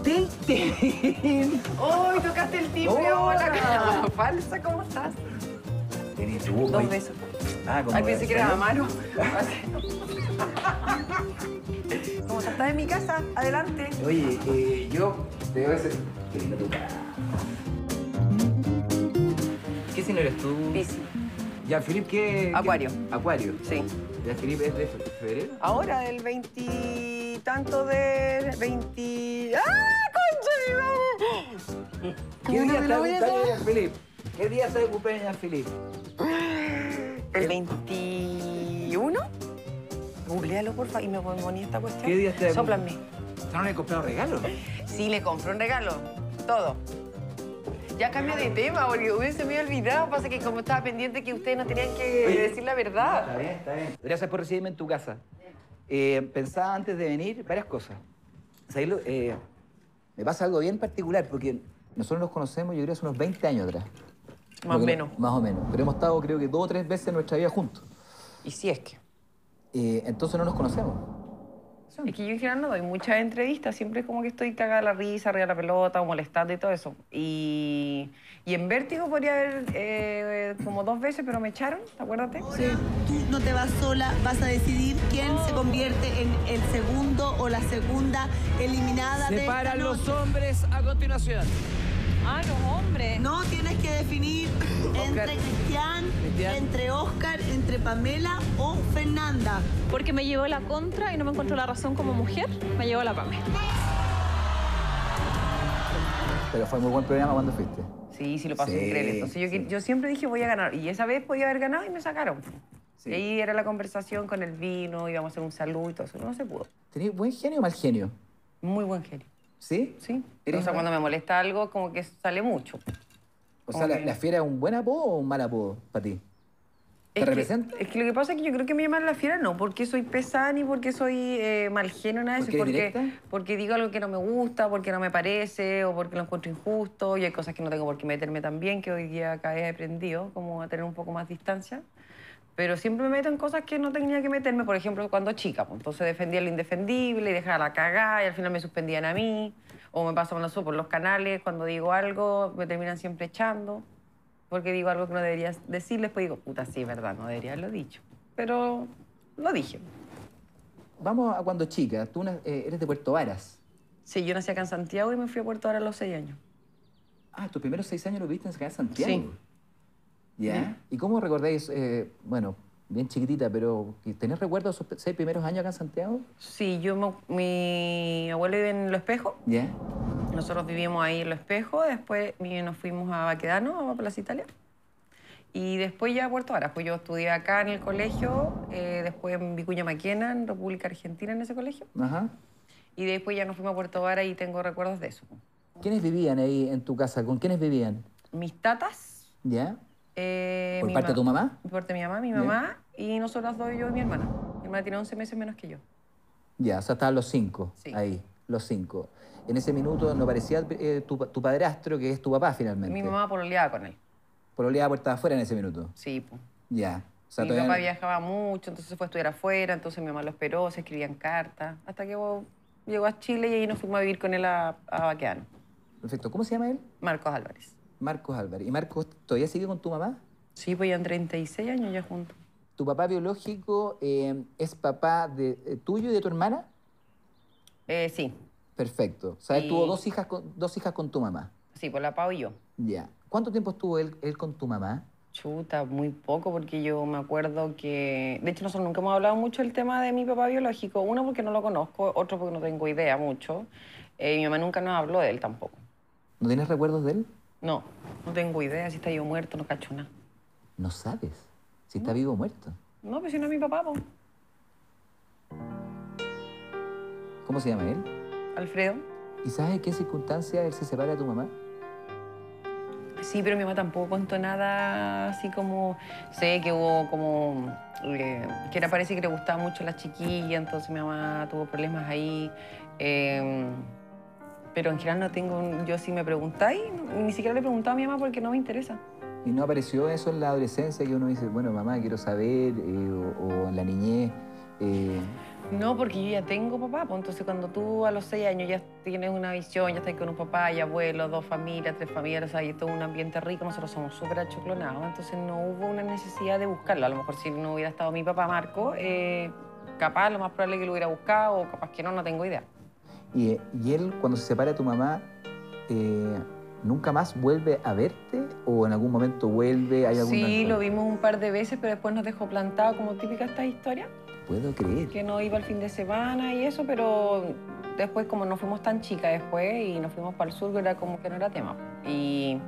Teltín. ¡Uy, tocaste el timbre! Hola. ¡Hola! Falsa, ¿cómo estás? Tenés tú. Dos besos. Ah, como Ay, pensé que era Amaro. ¿Cómo estás? ¿Estás en mi casa? Adelante. Oye, yo te voy a hacer... Qué linda tu cara. ¿Qué signo eres tú? Piscis. Ya, Filip, ¿qué...? Acuario. Acuario. Sí. Ya, Filip, ¿es de febrero? Ahora, del 20... tanto de... 20... ¡Ah, concha de mi madre! ¿Qué día está de voy a cumpleaños, Filip? ¿Qué día está de cumpleaños, Filip? ¿El 21? Googlealo, porfa, y me ponía esta cuestión. ¿Qué día está de Sóplame. ¿No le he comprado regalo? Sí, le compré un regalo. Todo. Ya cambié de tema, porque hubiese me olvidado. Pasa que como estaba pendiente que ustedes no tenían que decir la verdad. Está bien, está bien. Gracias por recibirme en tu casa. Pensaba antes de venir varias cosas. ¿Sabes lo? Me pasa algo bien particular, porque nosotros nos conocemos, yo creo, hace unos 20 años atrás. Más o menos. Más o menos. Pero hemos estado, creo que, 2 o 3 veces en nuestra vida juntos. Y si es que. Entonces no nos conocemos. Es que yo en general no doy muchas entrevistas. Siempre es como que estoy cagada de la risa, arriba de la pelota, o molestando y todo eso. Y en Vértigo podría haber como 2 veces, pero me echaron, acuérdate. Sí. Tú no te vas sola, vas a decidir quién se convierte en el segundo o la segunda eliminada de esta Separan los noche. hombres a continuación. Ah, los hombres. No, tienes que definir entre Cristian, entre Oscar, entre Pamela o Fernanda. Porque me llevó la contra y no me encontró la razón como mujer, me llevó la Pame. Pero fue muy buen programa cuando fuiste. Sí, sí, lo pasé Sí, increíble. Entonces sí. yo siempre dije voy a ganar. Y esa vez podía haber ganado y me sacaron. Sí. Y ahí era la conversación con el vino, íbamos a hacer un saludo y todo eso. No se pudo. ¿Tenés buen genio o mal genio? Muy buen genio. ¿Sí? Sí. ¿Eres O sea, mal? cuando me molesta algo, como que sale mucho. O sea, Ok. ¿la fiera es un buen apodo o un mal apodo para ti? ¿Te representa? Es que lo que pasa es que yo creo que me llaman la fiera no porque soy pesada ni porque soy mal genio, nada de eso. ¿Porque eres directa? Porque digo algo que no me gusta, porque no me parece o porque lo encuentro injusto. Y hay cosas que no tengo por qué meterme también, que hoy día cada vez he aprendido, como a tener un poco más distancia. Pero siempre me meto en cosas que no tenía que meterme, por ejemplo, cuando chica. Pues, entonces defendía lo indefendible y dejaba la cagada y al final me suspendían a mí. O me pasa cuando subo por los canales, cuando digo algo, me terminan siempre echando. Porque digo algo que no debería decir, después digo, puta, sí, es verdad, no debería haberlo dicho. Pero lo dije. Vamos a cuando chica. Tú eres de Puerto Varas. Sí, yo nací acá en Santiago y me fui a Puerto Varas a los 6 años. Ah, tus primeros 6 años los viste en Santiago. Sí. ¿Ya? ¿Y cómo recordáis, bueno, bien chiquitita, pero ¿tenés recuerdos de esos 6 primeros años acá en Santiago? Sí, mi abuelo vive en Lo Espejo. ¿Ya? Nosotros vivíamos ahí en Lo Espejo. Después nos fuimos a Baquedano, a Plaza Italia. Y después ya a Puerto Varas. Pues yo estudié acá en el colegio, después en Vicuña Maquena, en República Argentina, en ese colegio. Ajá. Y después ya nos fuimos a Puerto Varas y tengo recuerdos de eso. ¿Quiénes vivían ahí en tu casa? ¿Con quiénes vivían? Mis tatas. ¿Ya? ¿Por Mi parte de tu mamá? Por parte de mi mamá, mi mamá, y nosotras dos, yo y mi hermana. Mi hermana tiene 11 meses menos que yo. Ya, o sea, estaban los 5 Sí. ahí, los 5. En ese minuto no parecía tu padrastro, que es tu papá finalmente. Mi mamá pololeaba con él. Pololeaba puertas afuera en ese minuto. Sí, pues. Ya. O sea, Mi todavía papá no- viajaba mucho, entonces se fue a estudiar afuera, entonces mi mamá lo esperó, se escribían cartas, hasta que llegó a Chile y ahí nos fuimos a vivir con él a Baquedano. Perfecto. ¿Cómo se llama él? Marcos Álvarez. Marcos Álvarez. ¿Y Marcos todavía sigue con tu mamá? Sí, pues ya en 36 años ya juntos. ¿Tu papá biológico es papá de tuyo y de tu hermana? Sí, Perfecto. O sea, él Y- tuvo dos hijas con tu mamá. sí, pues la Pau y yo. Ya. ¿Cuánto tiempo estuvo él con tu mamá? Chuta, muy poco, porque yo me acuerdo que... De hecho, nosotros nunca hemos hablado mucho del tema de mi papá biológico. Uno, porque no lo conozco, otro, porque no tengo idea mucho. Mi mamá nunca nos habló de él tampoco. ¿No tienes recuerdos de él? No, no tengo idea si está yo muerto, no cacho nada. No sabes si está vivo o muerto. No, pues si no es mi papá, pues. ¿Cómo se llama él? Alfredo. ¿Y sabes en qué circunstancia él se separa de tu mamá? Sí, pero mi mamá tampoco contó nada así como... Sé que hubo como... que era, parece que le gustaba mucho a la chiquilla, entonces mi mamá tuvo problemas ahí. Pero en general no tengo... Yo si me preguntáis, ni siquiera le preguntaba a mi mamá porque no me interesa. ¿Y no apareció eso en la adolescencia que uno dice, bueno, mamá, quiero saber, o en la niñez, No, porque yo ya tengo papá, pues entonces cuando tú a los 6 años ya tienes una visión, ya estás con un papá y abuelos, 2 familias, 3 familias, o sea, y todo un ambiente rico, nosotros somos súper achoclonados, entonces no hubo una necesidad de buscarlo. A lo mejor si no hubiera estado mi papá Marco, capaz lo más probable es que lo hubiera buscado, o capaz que no, no tengo idea. Y él, cuando se separa de tu mamá, ¿nunca más vuelve a verte? ¿O en algún momento vuelve? ¿Hay alguna... Sí, lo vimos un par de veces, pero después nos dejó plantado, como típica esta historia. Puedo creer. Que no iba el fin de semana y eso, pero después como nos fuimos tan chicas después y nos fuimos para el sur, era como que no era tema. Y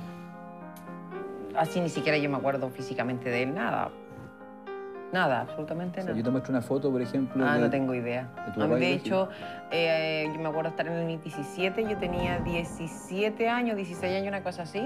así ni siquiera yo me acuerdo físicamente de él, nada. Nada, absolutamente O sea, nada. yo te muestro una foto, por ejemplo. No tengo idea. de tu A mí, papá y de de hecho, yo me acuerdo estar en el 17, yo tenía 17 años, 16 años, una cosa así.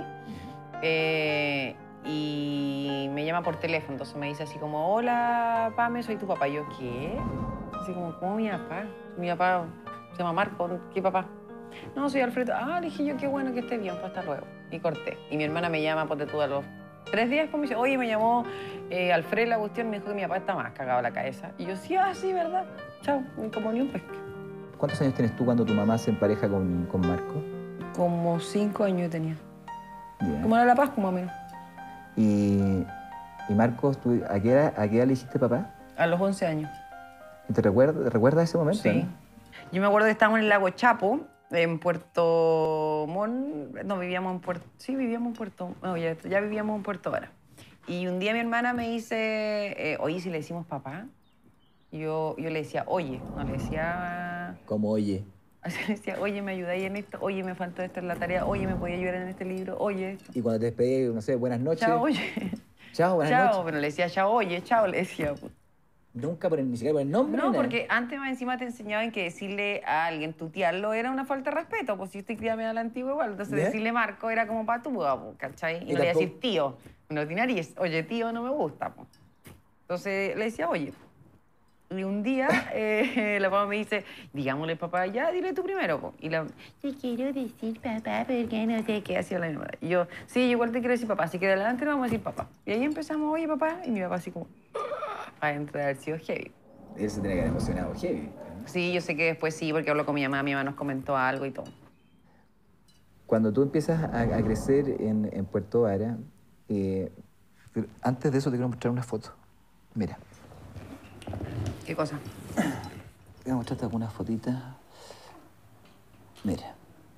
Y me llama por teléfono, entonces me dice así como, hola, Pame, soy tu papá. Y yo, ¿qué? Así como, ¿cómo mi papá? Mi papá se llama Marco, ¿qué papá? No, soy Alfredo. Ah, le dije yo, qué bueno que esté bien, pues hasta luego. Y corté. Y mi hermana me llama, ponte tú, a los 3 días, pues me dice, oye, me llamó Alfredo la cuestión, me dijo que mi papá está más cagado la cabeza. Y yo, sí, sí, ¿verdad? Chao, como ni un pesque. ¿Cuántos años tienes tú cuando tu mamá se empareja con Marco? Como 5 años tenía. Ya. Como era La Paz, como a menos. Y Marcos, ¿tú, a qué edad le dijiste papá? A los 11 años. ¿Y te recuerdas ese momento? Sí. ¿No? Yo me acuerdo que estábamos en el lago Chapo, en Puerto Montt. No, vivíamos en Puerto... Sí, vivíamos en Puerto... No, ya vivíamos en Puerto Vara. Y un día mi hermana me dice, oye, si le decimos papá. Yo le decía, oye, no le decía... Como oye. Así le decía, oye, ¿me ayudáis en esto? Oye, me faltó esto en la tarea. Oye, ¿me podía ayudar en este libro? Oye, esto. Y cuando te despedí, no sé, buenas noches. Chao, oye. Chao, buenas Chao, noches. pero le decía chao, oye, chao, le decía. Nunca ni siquiera por el nombre. No, ni nada. porque antes más encima te enseñaban que decirle a alguien tutearlo era una falta de respeto, pues si yo estoy criada a la antigua igual. Entonces ¿Ya? decirle Marco era como para tu, ¿cachai? Y Y no le iba a tampoco- decir tío, no tiene nariz. Oye, tío, no me gusta. Pues. Entonces le decía, oye. Y un día la mamá me dice, digámosle papá, ya, dile tú primero. Po. Y la te quiero decir papá porque no sé qué hacía la misma. Y yo, sí, yo igual te quiero decir papá, así que de adelante le vamos a decir papá. Y ahí empezamos, oye papá, y mi papá así como, adentro de haber sido heavy. Él se tiene que haber emocionado heavy. Sí, yo sé que después sí, porque habló con mi mamá nos comentó algo y todo. Cuando tú empiezas a crecer en Puerto Vara, pero antes de eso te quiero mostrar una foto. Mira, ¿Qué cosa? voy a mostrarte algunas fotitas. Mira.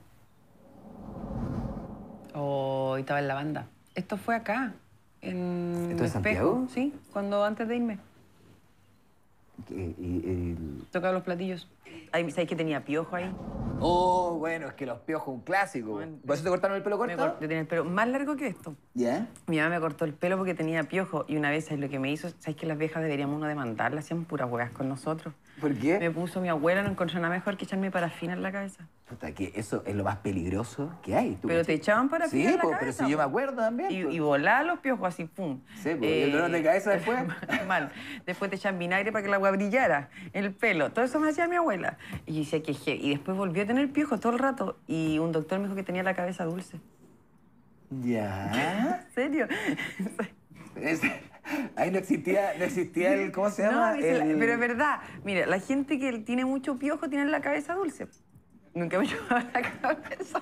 Oh, y estaba en la banda. Esto fue acá, en ¿Esto el es Santiago? espejo. Sí, cuando antes de irme. Y Tocaba los platillos. Ay, ¿sabes que tenía piojo ahí? Oh, bueno, es que los piojos un clásico. Bueno, ¿Por eso te cortaron el pelo Me corto? corté, tenía el pelo más largo que esto. ¿Ya? Mi mamá me cortó el pelo porque tenía piojo. Y una vez, ¿sabes lo que me hizo? ¿Sabes que las viejas deberíamos uno demandarlas? Hacían puras hueas con nosotros. ¿Por qué? Me puso mi abuela, no encontró nada mejor que echarme parafina en la cabeza. Puta, que eso es lo más peligroso que hay. ¿tú Pero te cachai? echaban parafina Sí, en la po, cabeza. pero si yo me acuerdo también. Y, po. y volaba los piojos así, pum. Sí, po, ¿y el dolor de cabeza después? Mal. Después te echan vinagre para que la agua brillara, el pelo. Todo eso me hacía mi abuela. Y yo decía que heavy. Y después volvió a tener piojos todo el rato. Y un doctor me dijo que tenía la cabeza dulce. ¿Ya? ¿En serio? Ahí no existía el, ¿cómo se llama? No, dice, pero es verdad. Mira, la gente que tiene mucho piojo tiene la cabeza dulce. Nunca me llevaba la cabeza.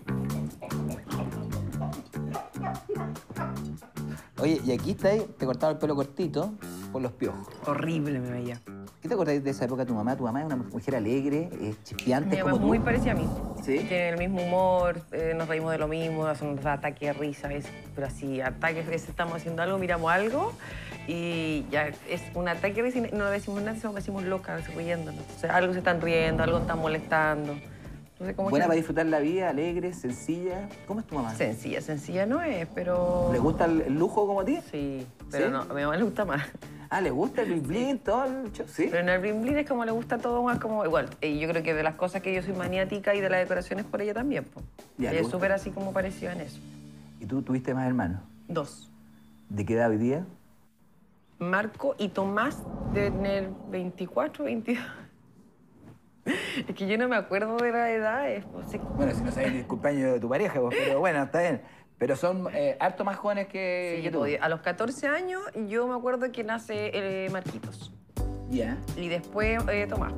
Oye, y aquí está ahí, te cortaron el pelo cortito por los piojos. Horrible me veía. ¿Qué te acordás de esa época de tu mamá? Tu mamá es una mujer alegre, chispeante Mi mamá como es tú. muy parecida a mí. ¿Sí? Tiene el mismo humor, nos reímos de lo mismo, hacemos ataques de risa, pero así, ataques, estamos haciendo algo, miramos algo y ya es un ataque de risa y no le decimos nada, sino que decimos locas, riéndonos. O sea, algo se están riendo, algo están molestando. Entonces, como Buena que- para disfrutar la vida, alegre, sencilla. ¿Cómo es tu mamá? Sencilla no es, pero... ¿Le gusta el lujo como a ti? Sí, pero ¿Sí? no, a mi mamá le gusta más. Ah, ¿le gusta el bling bling, todo el show? ¿Sí? Pero en el bling bling es como le gusta todo más como igual. Y yo creo que de las cosas que yo soy maniática y de las decoraciones por ella también. Po. Ya, Ella le es gusta. súper así como parecida en eso. ¿Y tú tuviste más hermanos? 2. ¿De qué edad hoy día? Marco y Tomás deben tener 24, 22. Es que yo no me acuerdo de las edades. Pues, sí. Bueno, si no sabes el cumpleaños de tu pareja, pues, pero bueno, está bien. Pero son harto más jóvenes que Sí, tú. pues, a los 14 años yo me acuerdo que nace Marquitos. Ya. Y después Tomás.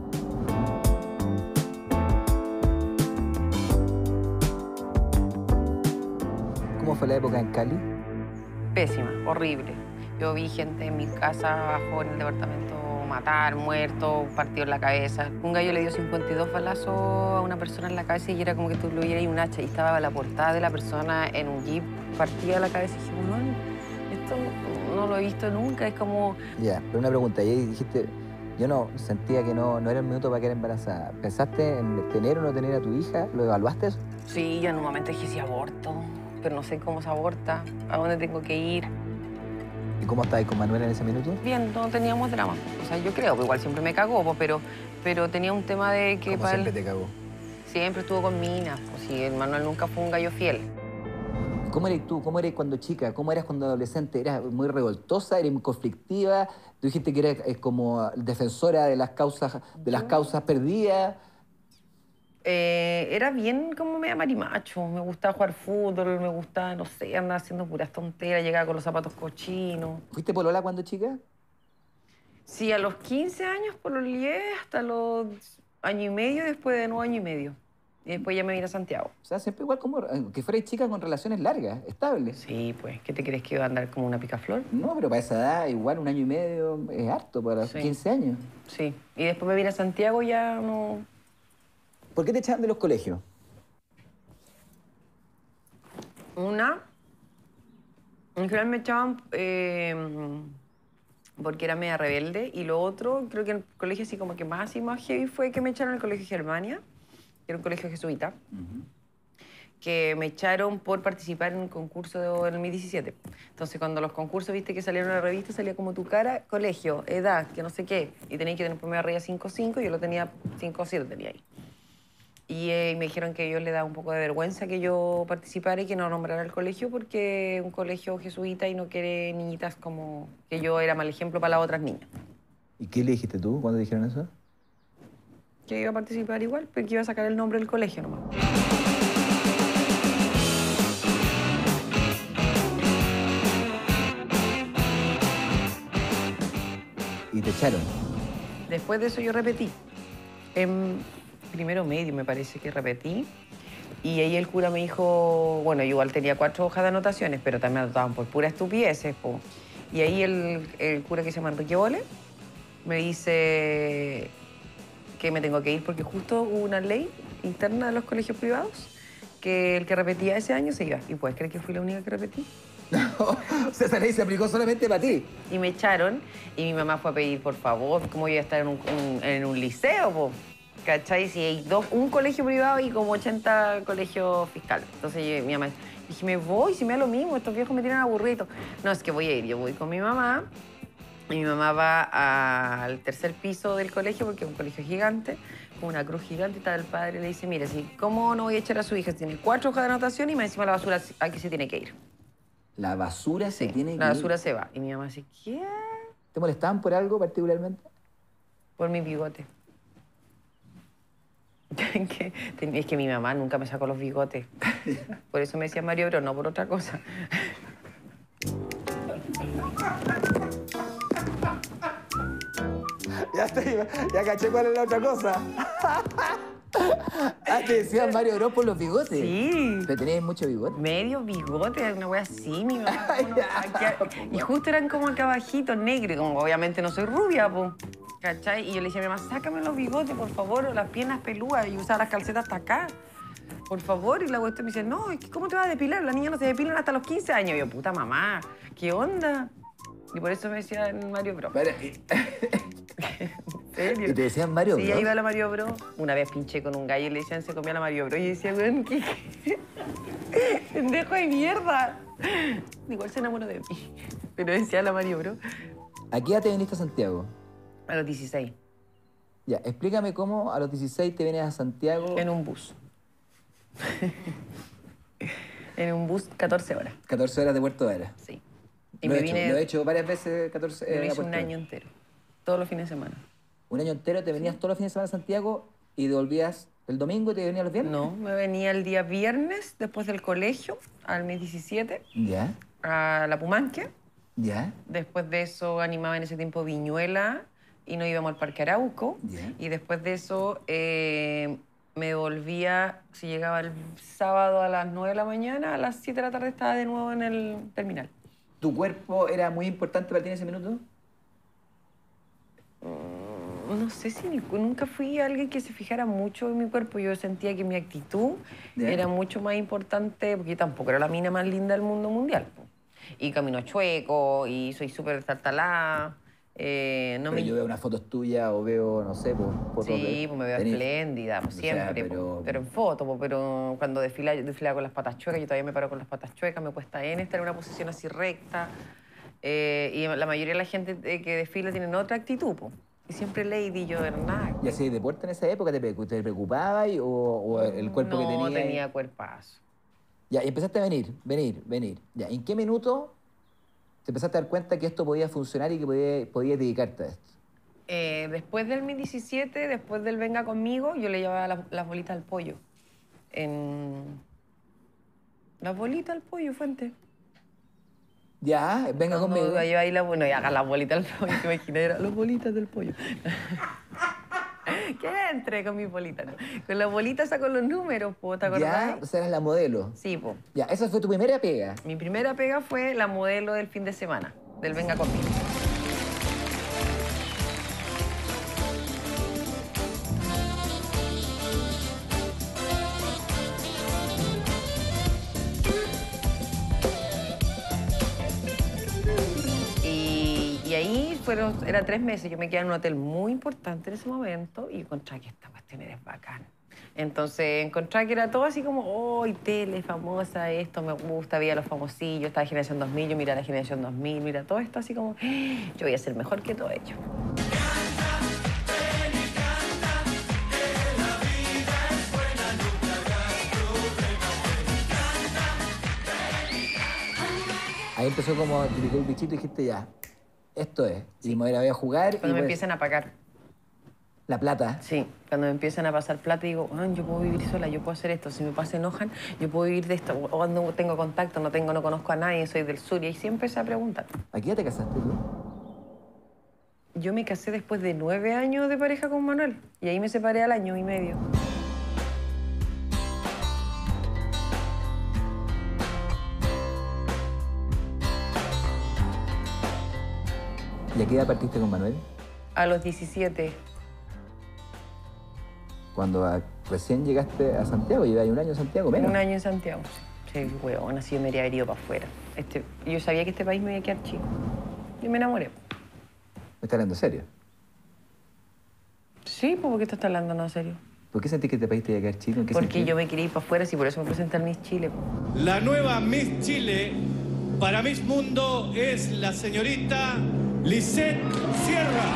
¿Cómo fue la época en Cali? Pésima, horrible. Yo vi gente en mi casa abajo en el departamento matar, muerto, partido en la cabeza. Un gallo le dio 52 balazos a una persona en la cabeza y era como que tú lo vieras y un hacha. Y estaba la portada de la persona en un jeep partida la cabeza. Y dije, bueno, esto no lo he visto nunca. Es como... Ya, pero una pregunta. Y dijiste, yo no sentía que no era el minuto para quedar embarazada. ¿Pensaste en tener o no tener a tu hija? ¿Lo evaluaste eso? Sí, yo en un momento dije, sí, aborto. Pero no sé cómo se aborta, a dónde tengo que ir. ¿Y cómo estabas con Manuel en ese minuto? Bien, no teníamos drama. O sea, yo creo que igual siempre me cagó, po, pero tenía un tema de que ¿Cómo para siempre él te cagó? siempre estuvo con minas. Pues sí, el Manuel nunca fue un gallo fiel. ¿Cómo eres tú? ¿Cómo eres cuando chica? ¿Cómo eras cuando adolescente? ¿Eras muy revoltosa? ¿Eres muy conflictiva? Tú dijiste que eras como defensora de las causas perdidas. Era bien como media marimacho. Me gustaba jugar fútbol, me gustaba, no sé, andar haciendo puras tonteras, llegaba con los zapatos cochinos. ¿Fuiste polola cuando chica? Sí, a los 15 años pololeé hasta los año y medio, después de nuevo año y medio. Y después ya me vine a Santiago. O sea, siempre igual como que fuerais chica con relaciones largas, estables. Sí, pues, ¿qué te crees que iba a andar como una picaflor? No, pero para esa edad, igual 1 año y medio es harto para los Sí. 15 años. Sí. Y después me vine a Santiago y ya no... ¿Por qué te echaban de los colegios? Una, en general me echaban porque era media rebelde. Y lo otro, creo que el colegio así como que más heavy fue que me echaron al colegio Germania, que era un colegio jesuita, que me echaron por participar en un concurso en el 2017. Entonces, cuando los concursos, viste que salieron en la revista, salía como tu cara, colegio, edad, que no sé qué. Y tenía que tener promedio arriba 5.5, yo lo tenía 5.7 tenía ahí. Y me dijeron que a ellos les daba un poco de vergüenza que yo participara y que no nombrara el colegio porque es un colegio jesuita y no quiere niñitas como que yo era mal ejemplo para las otras niñas. ¿Y qué le dijiste tú cuando dijeron eso? Que iba a participar igual, pero que iba a sacar el nombre del colegio nomás. Y te echaron. Después de eso yo repetí. En primero medio me parece que repetí. Y ahí el cura me dijo, bueno, yo igual tenía 4 hojas de anotaciones, pero también anotaban por puras estupideces, po. Y ahí el cura que se llama Enrique Bole me dice que me tengo que ir porque justo hubo una ley interna de los colegios privados que el que repetía ese año se iba. ¿Y puedes creer que fui la única que repetí? O sea, esa ley se aplicó solamente para ti. Y me echaron y mi mamá fue a pedir, por favor, cómo yo iba a estar en un liceo, po. ¿Cachai? Si hay un colegio privado y como 80 colegios fiscales. Entonces mi mamá dije, me voy, si me da lo mismo, estos viejos me tienen aburrido. No, es que voy a ir, yo voy con mi mamá. Y mi mamá va al tercer piso del colegio, porque es un colegio gigante, con una cruz gigante, y está el padre y le dice, mire, ¿cómo no voy a echar a su hija? Tiene 4 hojas de anotación y más encima la basura aquí se tiene que ir. La basura se tiene que La ir. basura se va. Y mi mamá dice, ¿qué? ¿Te molestaban por algo particularmente? Por mi bigote. Es que mi mamá nunca me sacó los bigotes. Por eso me decía Mario Bros, no por otra cosa. Ya caché cuál es la otra cosa. Ah, te decían Mario Bros por los bigotes. Sí. Pero tenías mucho bigote. Medio bigote, una wea así, mi mamá. Ay, ya. Y justo eran como acá abajitos, negros, y como obviamente no soy rubia, pues. ¿Cachai? Y yo le decía a mi mamá, sácame los bigotes, por favor, o las piernas pelúas, y usaba las calcetas hasta acá. Por favor, y la cuestión me dice, no, es que ¿cómo te vas a depilar? Las niñas no se depilan hasta los 15 años. Y yo, puta mamá, ¿qué onda? Y por eso me decían Mario Bros. Para, ¿En serio? ¿y te decían Mario Sí, Bros? ahí va la Mario Bros. Una vez pinché con un gallo y le decían, se comía la Mario Bros. Y yo decía, weón, ¿qué? Pendejo de mierda. Igual se enamoró de mí. Pero decía la Mario Bros. ¿A qué edad te viniste a Santiago? A los 16, Ya, explícame cómo a los 16 te vienes a Santiago. en un bus. En un bus 14 horas, 14 horas de Puerto Varas. sí. Y Lo me he hecho, vine, lo he hecho varias veces 14 me lo a hice Puerto un Varas. año entero. Todos los fines de semana. Un año entero te venías todos los fines de semana a Santiago y devolvías el domingo y te venías los viernes. No, me venía el día viernes, después del colegio, al mes 17, Ya, a la Pumanque. ya. Después de eso animaba en ese tiempo Viñuela y nos íbamos al Parque Arauco. Ya. Y después de eso me volvía, si llegaba el sábado a las 9 de la mañana, a las 7 de la tarde estaba de nuevo en el terminal. ¿Tu cuerpo era muy importante para ti en ese minuto? No sé si nunca fui alguien que se fijara mucho en mi cuerpo. Yo sentía que mi actitud ¿Ya? era mucho más importante, porque yo tampoco era la mina más linda del mundo mundial. Po. Y camino chueco, y soy súper tartalada. Pero yo veo unas fotos tuyas o veo, no sé, pues, fotos Sí, pues me veo tenés- espléndida, pues o sea, siempre. pero- Pero en foto, pues, pero cuando desfilaba con las patas chuecas, yo todavía me paro con las patas chuecas, me cuesta estar en una posición así recta. Y la mayoría de la gente que desfila tienen otra actitud, pues. Y siempre lady, yo era nada. ¿Y hacías deporte en esa época? ¿Te preocupabas o el cuerpo que No, tenías? tenía cuerpazo. Ya, y empezaste a venir. Ya, ¿en qué minuto te empezaste a dar cuenta que esto podía funcionar y que podías dedicarte a esto? Después del 2017, después del Venga Conmigo, yo le llevaba las bolitas al pollo. Las bolitas al pollo, Fuente. Ya, venga conmigo. No, yo ahí bueno, y haga las bolitas del pollo, te imaginas, era las bolitas del pollo. Que entre con mis bolitas, ¿no? Con las bolitas saco los números, po, ¿te acordás? Ya, o sea, eras la modelo. Sí, po. Ya, esa fue tu primera pega. Mi primera pega fue la modelo del fin de semana, del Venga Conmigo. Y ahí era 3 meses. Yo me quedé en un hotel muy importante en ese momento y encontré que esta cuestión era bacán. Entonces encontré que era todo así como, oh, tele, famosa, esto me gusta, veía a los famosillos, estaba Generación 2000, yo mira la Generación 2000, mira todo esto así como, yo voy a ser mejor que todo ello. Ahí empezó como, te picó el bichito y dijiste ya, esto es. Y me voy a jugar Cuando y me pues, empiezan a pagar. la plata. Sí, cuando me empiezan a pasar plata digo, yo puedo vivir sola, yo puedo hacer esto. Si mi papá se enojan, yo puedo vivir de esto. O cuando tengo contacto, no conozco a nadie, soy del sur. Y ahí sí empecé a preguntar. ¿A qué edad te casaste tú? Yo me casé después de 9 años de pareja con Manuel. Y ahí me separé al año y medio. ¿Y a qué edad partiste con Manuel? A los 17. Cuando recién llegaste a Santiago, llevas un año en Santiago, menos. Un año en Santiago. Sí, huevón, así yo me habría ido para afuera. Yo sabía que este país me iba a quedar chico. Y me enamoré. ¿Me estás hablando serio? Sí, pues, ¿por qué tú estás hablando no en serio? ¿Por qué sentís que este país te iba a quedar chico? ¿En qué Porque sentido? yo me quería ir para afuera, sí, por eso me presenté al Miss Chile. Po. La nueva Miss Chile para Miss Mundo es la señorita Lisette Sierra.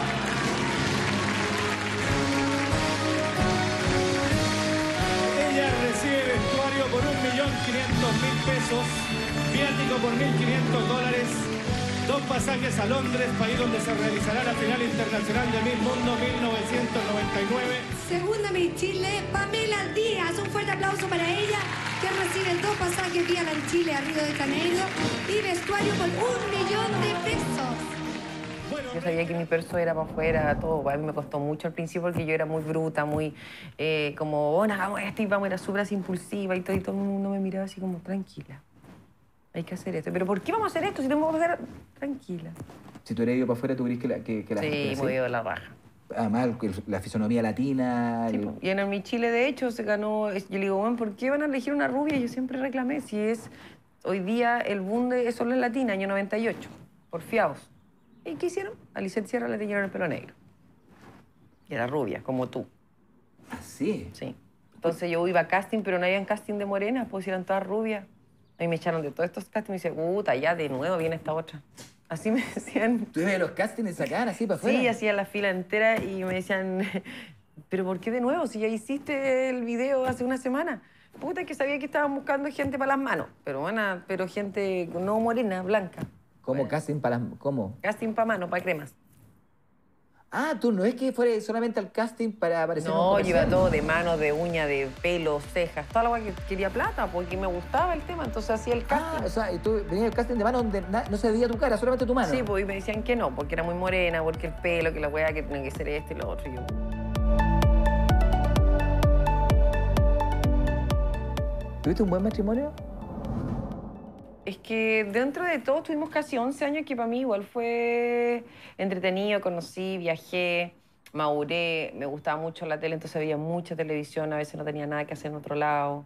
Ella recibe vestuario por 1.500.000 pesos, viático por $1.500, 2 pasajes a Londres, país donde se realizará la final internacional de Miss Mundo 1999. Segunda Miss Chile, Pamela Díaz. Un fuerte aplauso para ella, que recibe 2 pasajes vía Chile a Río de Janeiro y vestuario por $1 millón de pesos. Yo sabía que mi perso era para afuera, todo. A mí me costó mucho al principio porque yo era muy bruta, muy como, bueno, hagamos esto y vamos, era súper así impulsiva y todo el mundo me miraba así como, tranquila, hay que hacer esto. ¿Pero por qué vamos a hacer esto si tenemos que hacer? Tranquila. Si tú eres ido para afuera, ¿tú crees que la Sí, gente movido de la raja. Además, la fisonomía latina... Sí, po. Y en el Mi Chile, de hecho, se ganó... Yo le digo, bueno, ¿por qué van a elegir una rubia? Yo siempre reclamé, si es... Hoy día el boom de solo en latina, año 98, porfiados. ¿Y qué hicieron? A Lisette Sierra le teñieron el pelo negro. Y era rubia, como tú. ¿Ah, sí? Sí. Entonces yo iba a casting, pero no había casting de morenas, pues eran todas rubias. Y me echaron de todos estos castings y me dice, puta, ya de nuevo viene esta otra. Así me decían. ¿Tú ibas a los castings y sacaban así para afuera? Sí, hacía la fila entera y me decían, ¿pero por qué de nuevo? Si ya hiciste el video hace una semana. Puta, que sabía que estaban buscando gente para las manos, pero gente no morena, blanca. ¿Cómo Bueno. casting para las... ¿Cómo? Casting para mano, para cremas. Ah, tú no es que fuera solamente al casting para aparecer en un No, yo iba comercial. todo de mano, de uña, de pelo, cejas, toda la que quería plata, porque me gustaba el tema, entonces hacía el casting. Ah, o sea, y tú venías al casting de mano donde no se veía tu cara, solamente tu mano. Sí, pues y me decían que no, porque era muy morena, porque el pelo, que la weá, que tenía que ser esto y lo otro. Y yo, ¿Tuviste un buen matrimonio? es que dentro de todo tuvimos casi 11 años que para mí igual fue entretenido, conocí, viajé, maduré, me gustaba mucho la tele, entonces veía mucha televisión, a veces no tenía nada que hacer en otro lado.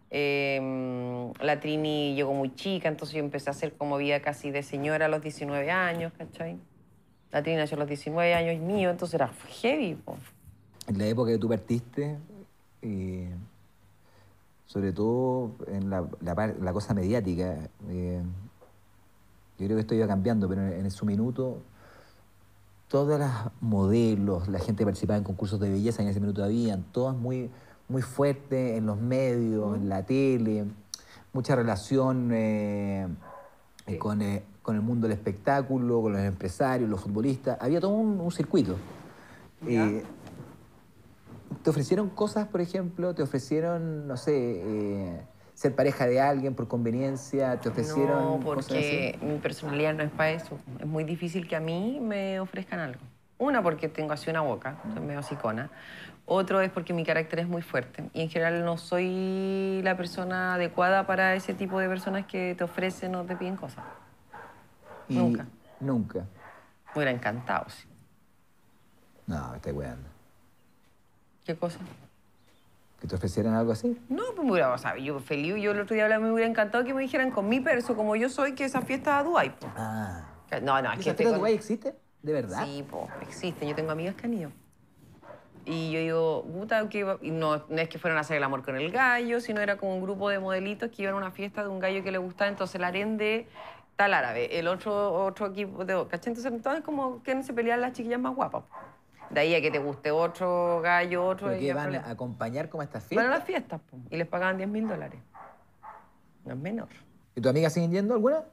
La Trini llegó muy chica, entonces yo empecé a hacer como vida casi de señora a los 19 años, ¿cachai? La Trini nació a los 19 años mío, entonces era heavy, po. En la época que tú partiste, sobre todo en la cosa mediática, yo creo que esto iba cambiando, pero en su minuto, todas las modelos, la gente que participaba en concursos de belleza en ese minuto habían, todas muy, muy fuertes en los medios, en la tele, mucha relación con el mundo del espectáculo, con los empresarios, los futbolistas. Había todo un circuito. ¿Te ofrecieron cosas, por ejemplo? ¿Te ofrecieron, no sé, ser pareja de alguien por conveniencia? ¿Te ofrecieron No, cosas porque así? mi personalidad no es para eso. Es muy difícil que a mí me ofrezcan algo. Una, porque tengo así una boca, soy medio hocicona. Otro es porque mi carácter es muy fuerte. Y en general no soy la persona adecuada para ese tipo de personas que te ofrecen o te piden cosas. Y Nunca. Nunca. Me hubiera encantado, sí. No, me estás weando. ¿Qué cosa? ¿Que te ofrecieran algo así? No, pues me hubiera, o sea, yo feliz, yo el otro día hablaba, me hubiera encantado que me dijeran con mi perso, como yo soy, que esa fiesta a Dubái, po. Ah. No, es que ¿Esa fiesta de Dubái existe? ¿De verdad? Sí, po, existe. Yo tengo amigas que han ido. Y yo digo, puta, que iba... Y no es que fueran a hacer el amor con el gallo, sino era como un grupo de modelitos que iban a una fiesta de un gallo que le gustaba, entonces el harén de tal árabe, el otro equipo de... ¿Cachai? Entonces como quieren se pelear las chiquillas más guapas. De ahí a que te guste otro gallo, otro... ¿Pero y que ya van problema. a acompañar como a estas Van fiestas? a las fiestas, po, y les pagaban $10.000. No es menor. ¿Y tus amigas siguen yendo alguna?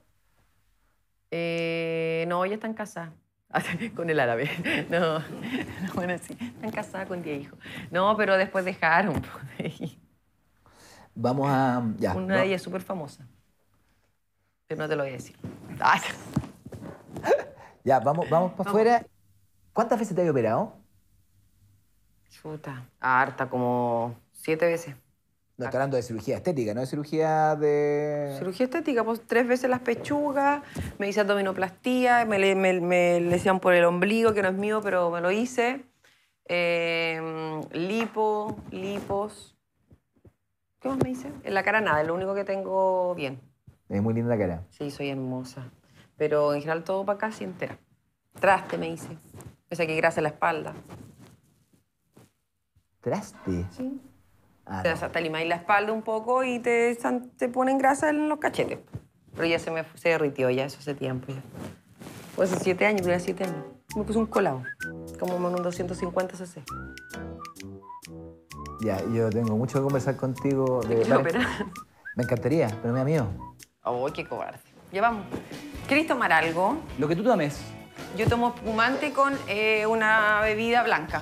No, ella están casadas. Con el árabe. No, bueno, sí. Están casadas con 10 hijos. No, pero después dejaron. Po. Vamos a... Ya. Una de ellas es súper famosa. Pero no te lo voy a decir. Ay. Ya, vamos para afuera. ¿Cuántas veces te había operado? Chuta. Harta, como 7 veces. No, estoy hablando de cirugía estética, no de cirugía de... Cirugía estética, pues 3 veces las pechugas, me hice abdominoplastía, me le hacían por el ombligo, que no es mío, pero me lo hice. Lipos. ¿Qué más me hice? En la cara nada, es lo único que tengo bien. Es muy linda la cara. Sí, soy hermosa. Pero en general todo para casi entera. Traste me hice. Me saqué grasa en la espalda. ¿Traste? Sí. Ah, Te no. limáis la espalda un poco y te ponen grasa en los cachetes. Pero ya se derritió ya eso hace tiempo. Ya. Pues hace 7 años, tenía 7 años. Me puse un colado, como en un 250 cc. Ya, yo tengo mucho que conversar contigo. ¿Te quiero operar? Me encantaría, pero me da miedo. Oh, qué cobarde. Ya vamos. ¿Queréis tomar algo? Lo que tú tomes. Yo tomo espumante con una bebida blanca.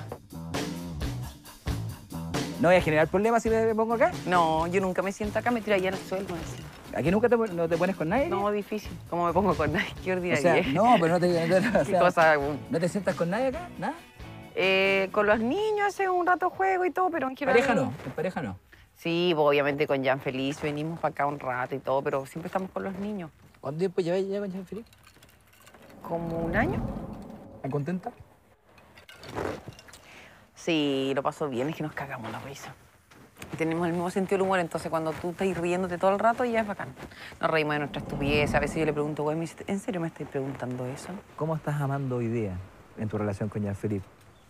¿No voy a generar problemas si me pongo acá? No, yo nunca me siento acá, me tiro allá en el suelo. Así. ¿Aquí nunca no te pones con nadie? No, difícil. ¿Cómo me pongo con nadie? Qué O ordinaria. sea, no, pero o Qué sea, cosa. ¿no te sientas con nadie acá? ¿Nada? Con los niños hace un rato juego y todo, pero en general... ¿Pareja no? ¿En pareja no? Sí, pues, obviamente con Jean Feliz venimos para acá un rato y todo, pero siempre estamos con los niños. ¿Cuánto tiempo lleváis ya con Jean-Philippe? ¿Como un año? ¿Estás contenta? Sí, lo paso bien, es que nos cagamos la risa. Y tenemos el mismo sentido del humor, entonces cuando tú estás riéndote todo el rato ya es bacán. Nos reímos de nuestra estupidez. A veces yo le pregunto, güey, ¿en serio me estáis preguntando eso? ¿Cómo estás amando hoy día en tu relación con Jean-Philippe?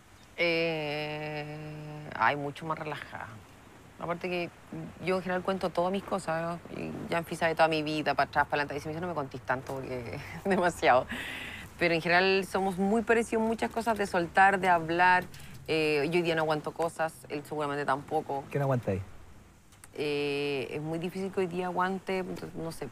Ay, mucho más relajada. Aparte que yo en general cuento todas mis cosas. Y Jean-Philippe sabe toda mi vida, para atrás, para adelante. Y se me dice, no me contís tanto porque es demasiado. Pero en general somos muy parecidos en muchas cosas de soltar, de hablar. Yo hoy día no aguanto cosas, él seguramente tampoco. ¿Qué no aguantáis? Es muy difícil que hoy día aguante, no sé,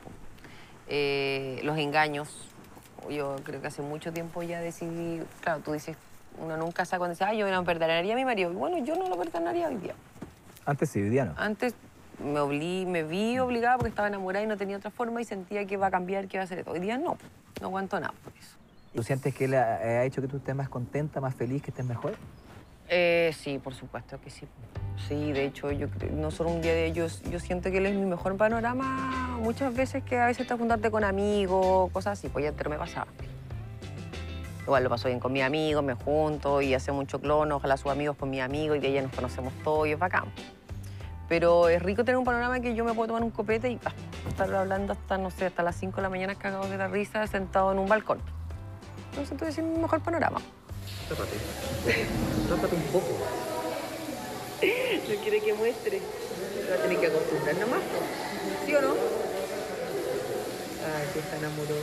los engaños. Yo creo que hace mucho tiempo ya decidí, claro, tú dices, Uno nunca sabe cuando dice, ay, yo no perdonaría a mi marido. Y bueno, yo no lo perdonaría hoy día. Antes sí, hoy día no. Antes me vi obligada porque estaba enamorada y no tenía otra forma y sentía que iba a cambiar, que iba a hacer esto. Hoy día no aguanto nada por eso. ¿Tú sientes que él ha hecho que tú estés más contenta, más feliz, que estés mejor? Sí, por supuesto que sí. Sí, de hecho, no solo un día de ellos, yo siento que él es mi mejor panorama muchas veces, que a veces te juntarte con amigos, cosas así, pues ya entero me pasaba. Igual lo paso bien con mis amigos, me junto y hacemos un choclón, ojalá sus amigos con mis amigos y de ahí ya nos conocemos todos y es bacán. Pero es rico tener un panorama que yo me puedo tomar un copete y estar hablando hasta, no sé, hasta las 5 de la mañana cagados de la risa, sentado en un balcón. Entonces, tú decís mi mejor panorama. Tápate un poco. No quiere que muestre. Va a tener que acostumbrar nomás. ¿Sí o no? Ay, que está enamorado.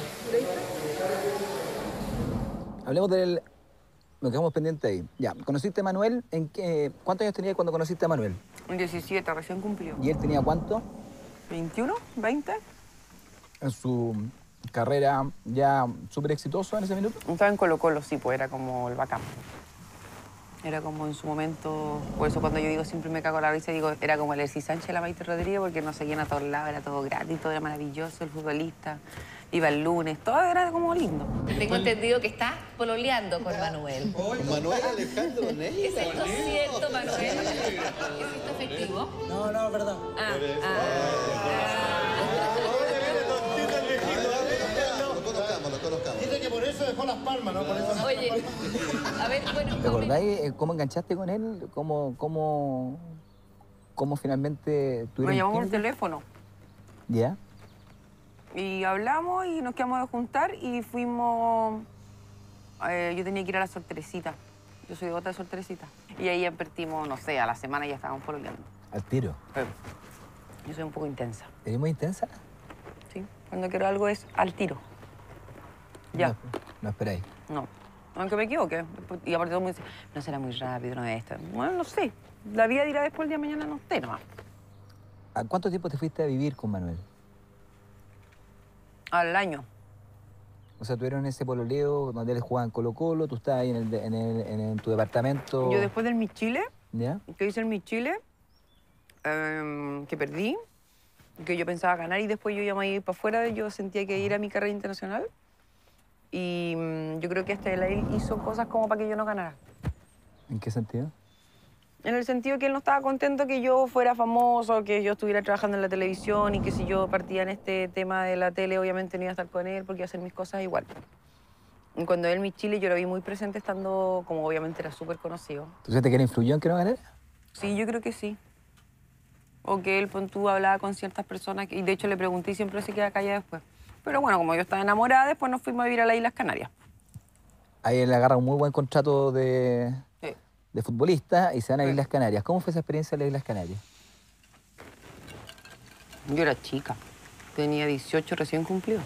Hablemos del... Nos quedamos pendientes ahí. Ya, ¿conociste a Manuel? ¿Cuántos años tenías cuando conociste a Manuel? 17, recién cumplió. ¿Y él tenía cuánto? 21, 20. En su carrera ya súper exitoso en ese minuto. Estaba en Colo-Colo, sí, pues era como el bacán. Era como en su momento, por eso cuando yo digo siempre me cago en la risa, digo, era como el Alexis Sánchez, la Maite Rodríguez, porque nos seguían a todos lados, era todo gratis, todo era maravilloso, el futbolista, iba el lunes, todo era como lindo. Tengo entendido que estás pololeando con Manuel. Con Manuel Alejandro Ney. ¿Es esto cierto, Manuel? ¿Es esto efectivo? No, no, es verdad. Lo conozcamos. Dice que por eso dejó Las Palmas, ¿no? Por eso... Oye, a ver, bueno... ¿Te acordáis cómo enganchaste con él? ¿Cómo finalmente tuvieron Me llamó por química? teléfono ¿Ya? y hablamos y nos quedamos de juntar y fuimos... yo tenía que ir a la Sorterecita. Yo soy de otra Sorterecita. Y ahí advertimos, no sé, a la semana ya estábamos pololeando. Al tiro. Yo soy un poco intensa, ¿Eres muy intensa? ¿sí? Cuando quiero algo es al tiro. Ya. No, no esperáis. No. Aunque me equivoque. Y aparte todo el mundo dice, no será muy rápido, no es esto. Bueno, no sé. La vida dirá después el día de mañana, no sé nomás. ¿A cuánto tiempo te fuiste a vivir con Manuel? Al año. O sea, tuvieron ese pololeo donde él jugaba en Colo-Colo, tú estabas ahí en tu departamento. Yo después del Miss Chile, ¿Ya? que hice el Miss Chile, que perdí, que yo pensaba ganar y después yo ya me iba para afuera, yo sentía que ir a mi carrera internacional. Y yo creo que él hizo cosas como para que yo no ganara. ¿En qué sentido? En el sentido que él no estaba contento que yo fuera famoso, que yo estuviera trabajando en la televisión y que si yo partía en este tema de la tele, obviamente no iba a estar con él porque iba a hacer mis cosas igual. Y cuando él, Miss Chile, yo lo vi muy presente estando, como obviamente era súper conocido. ¿Tú sientes que él influyó en que no ganara? Sí, yo creo que sí. O que él, tú hablaba con ciertas personas, y de hecho le pregunté y siempre se queda callada después. Pero bueno, como yo estaba enamorada, después nos fuimos a vivir a las Islas Canarias. Ahí él agarra un muy buen contrato de futbolista y se van a Islas Canarias. ¿Cómo fue esa experiencia en las Islas Canarias? Yo era chica, tenía 18 recién cumplidos.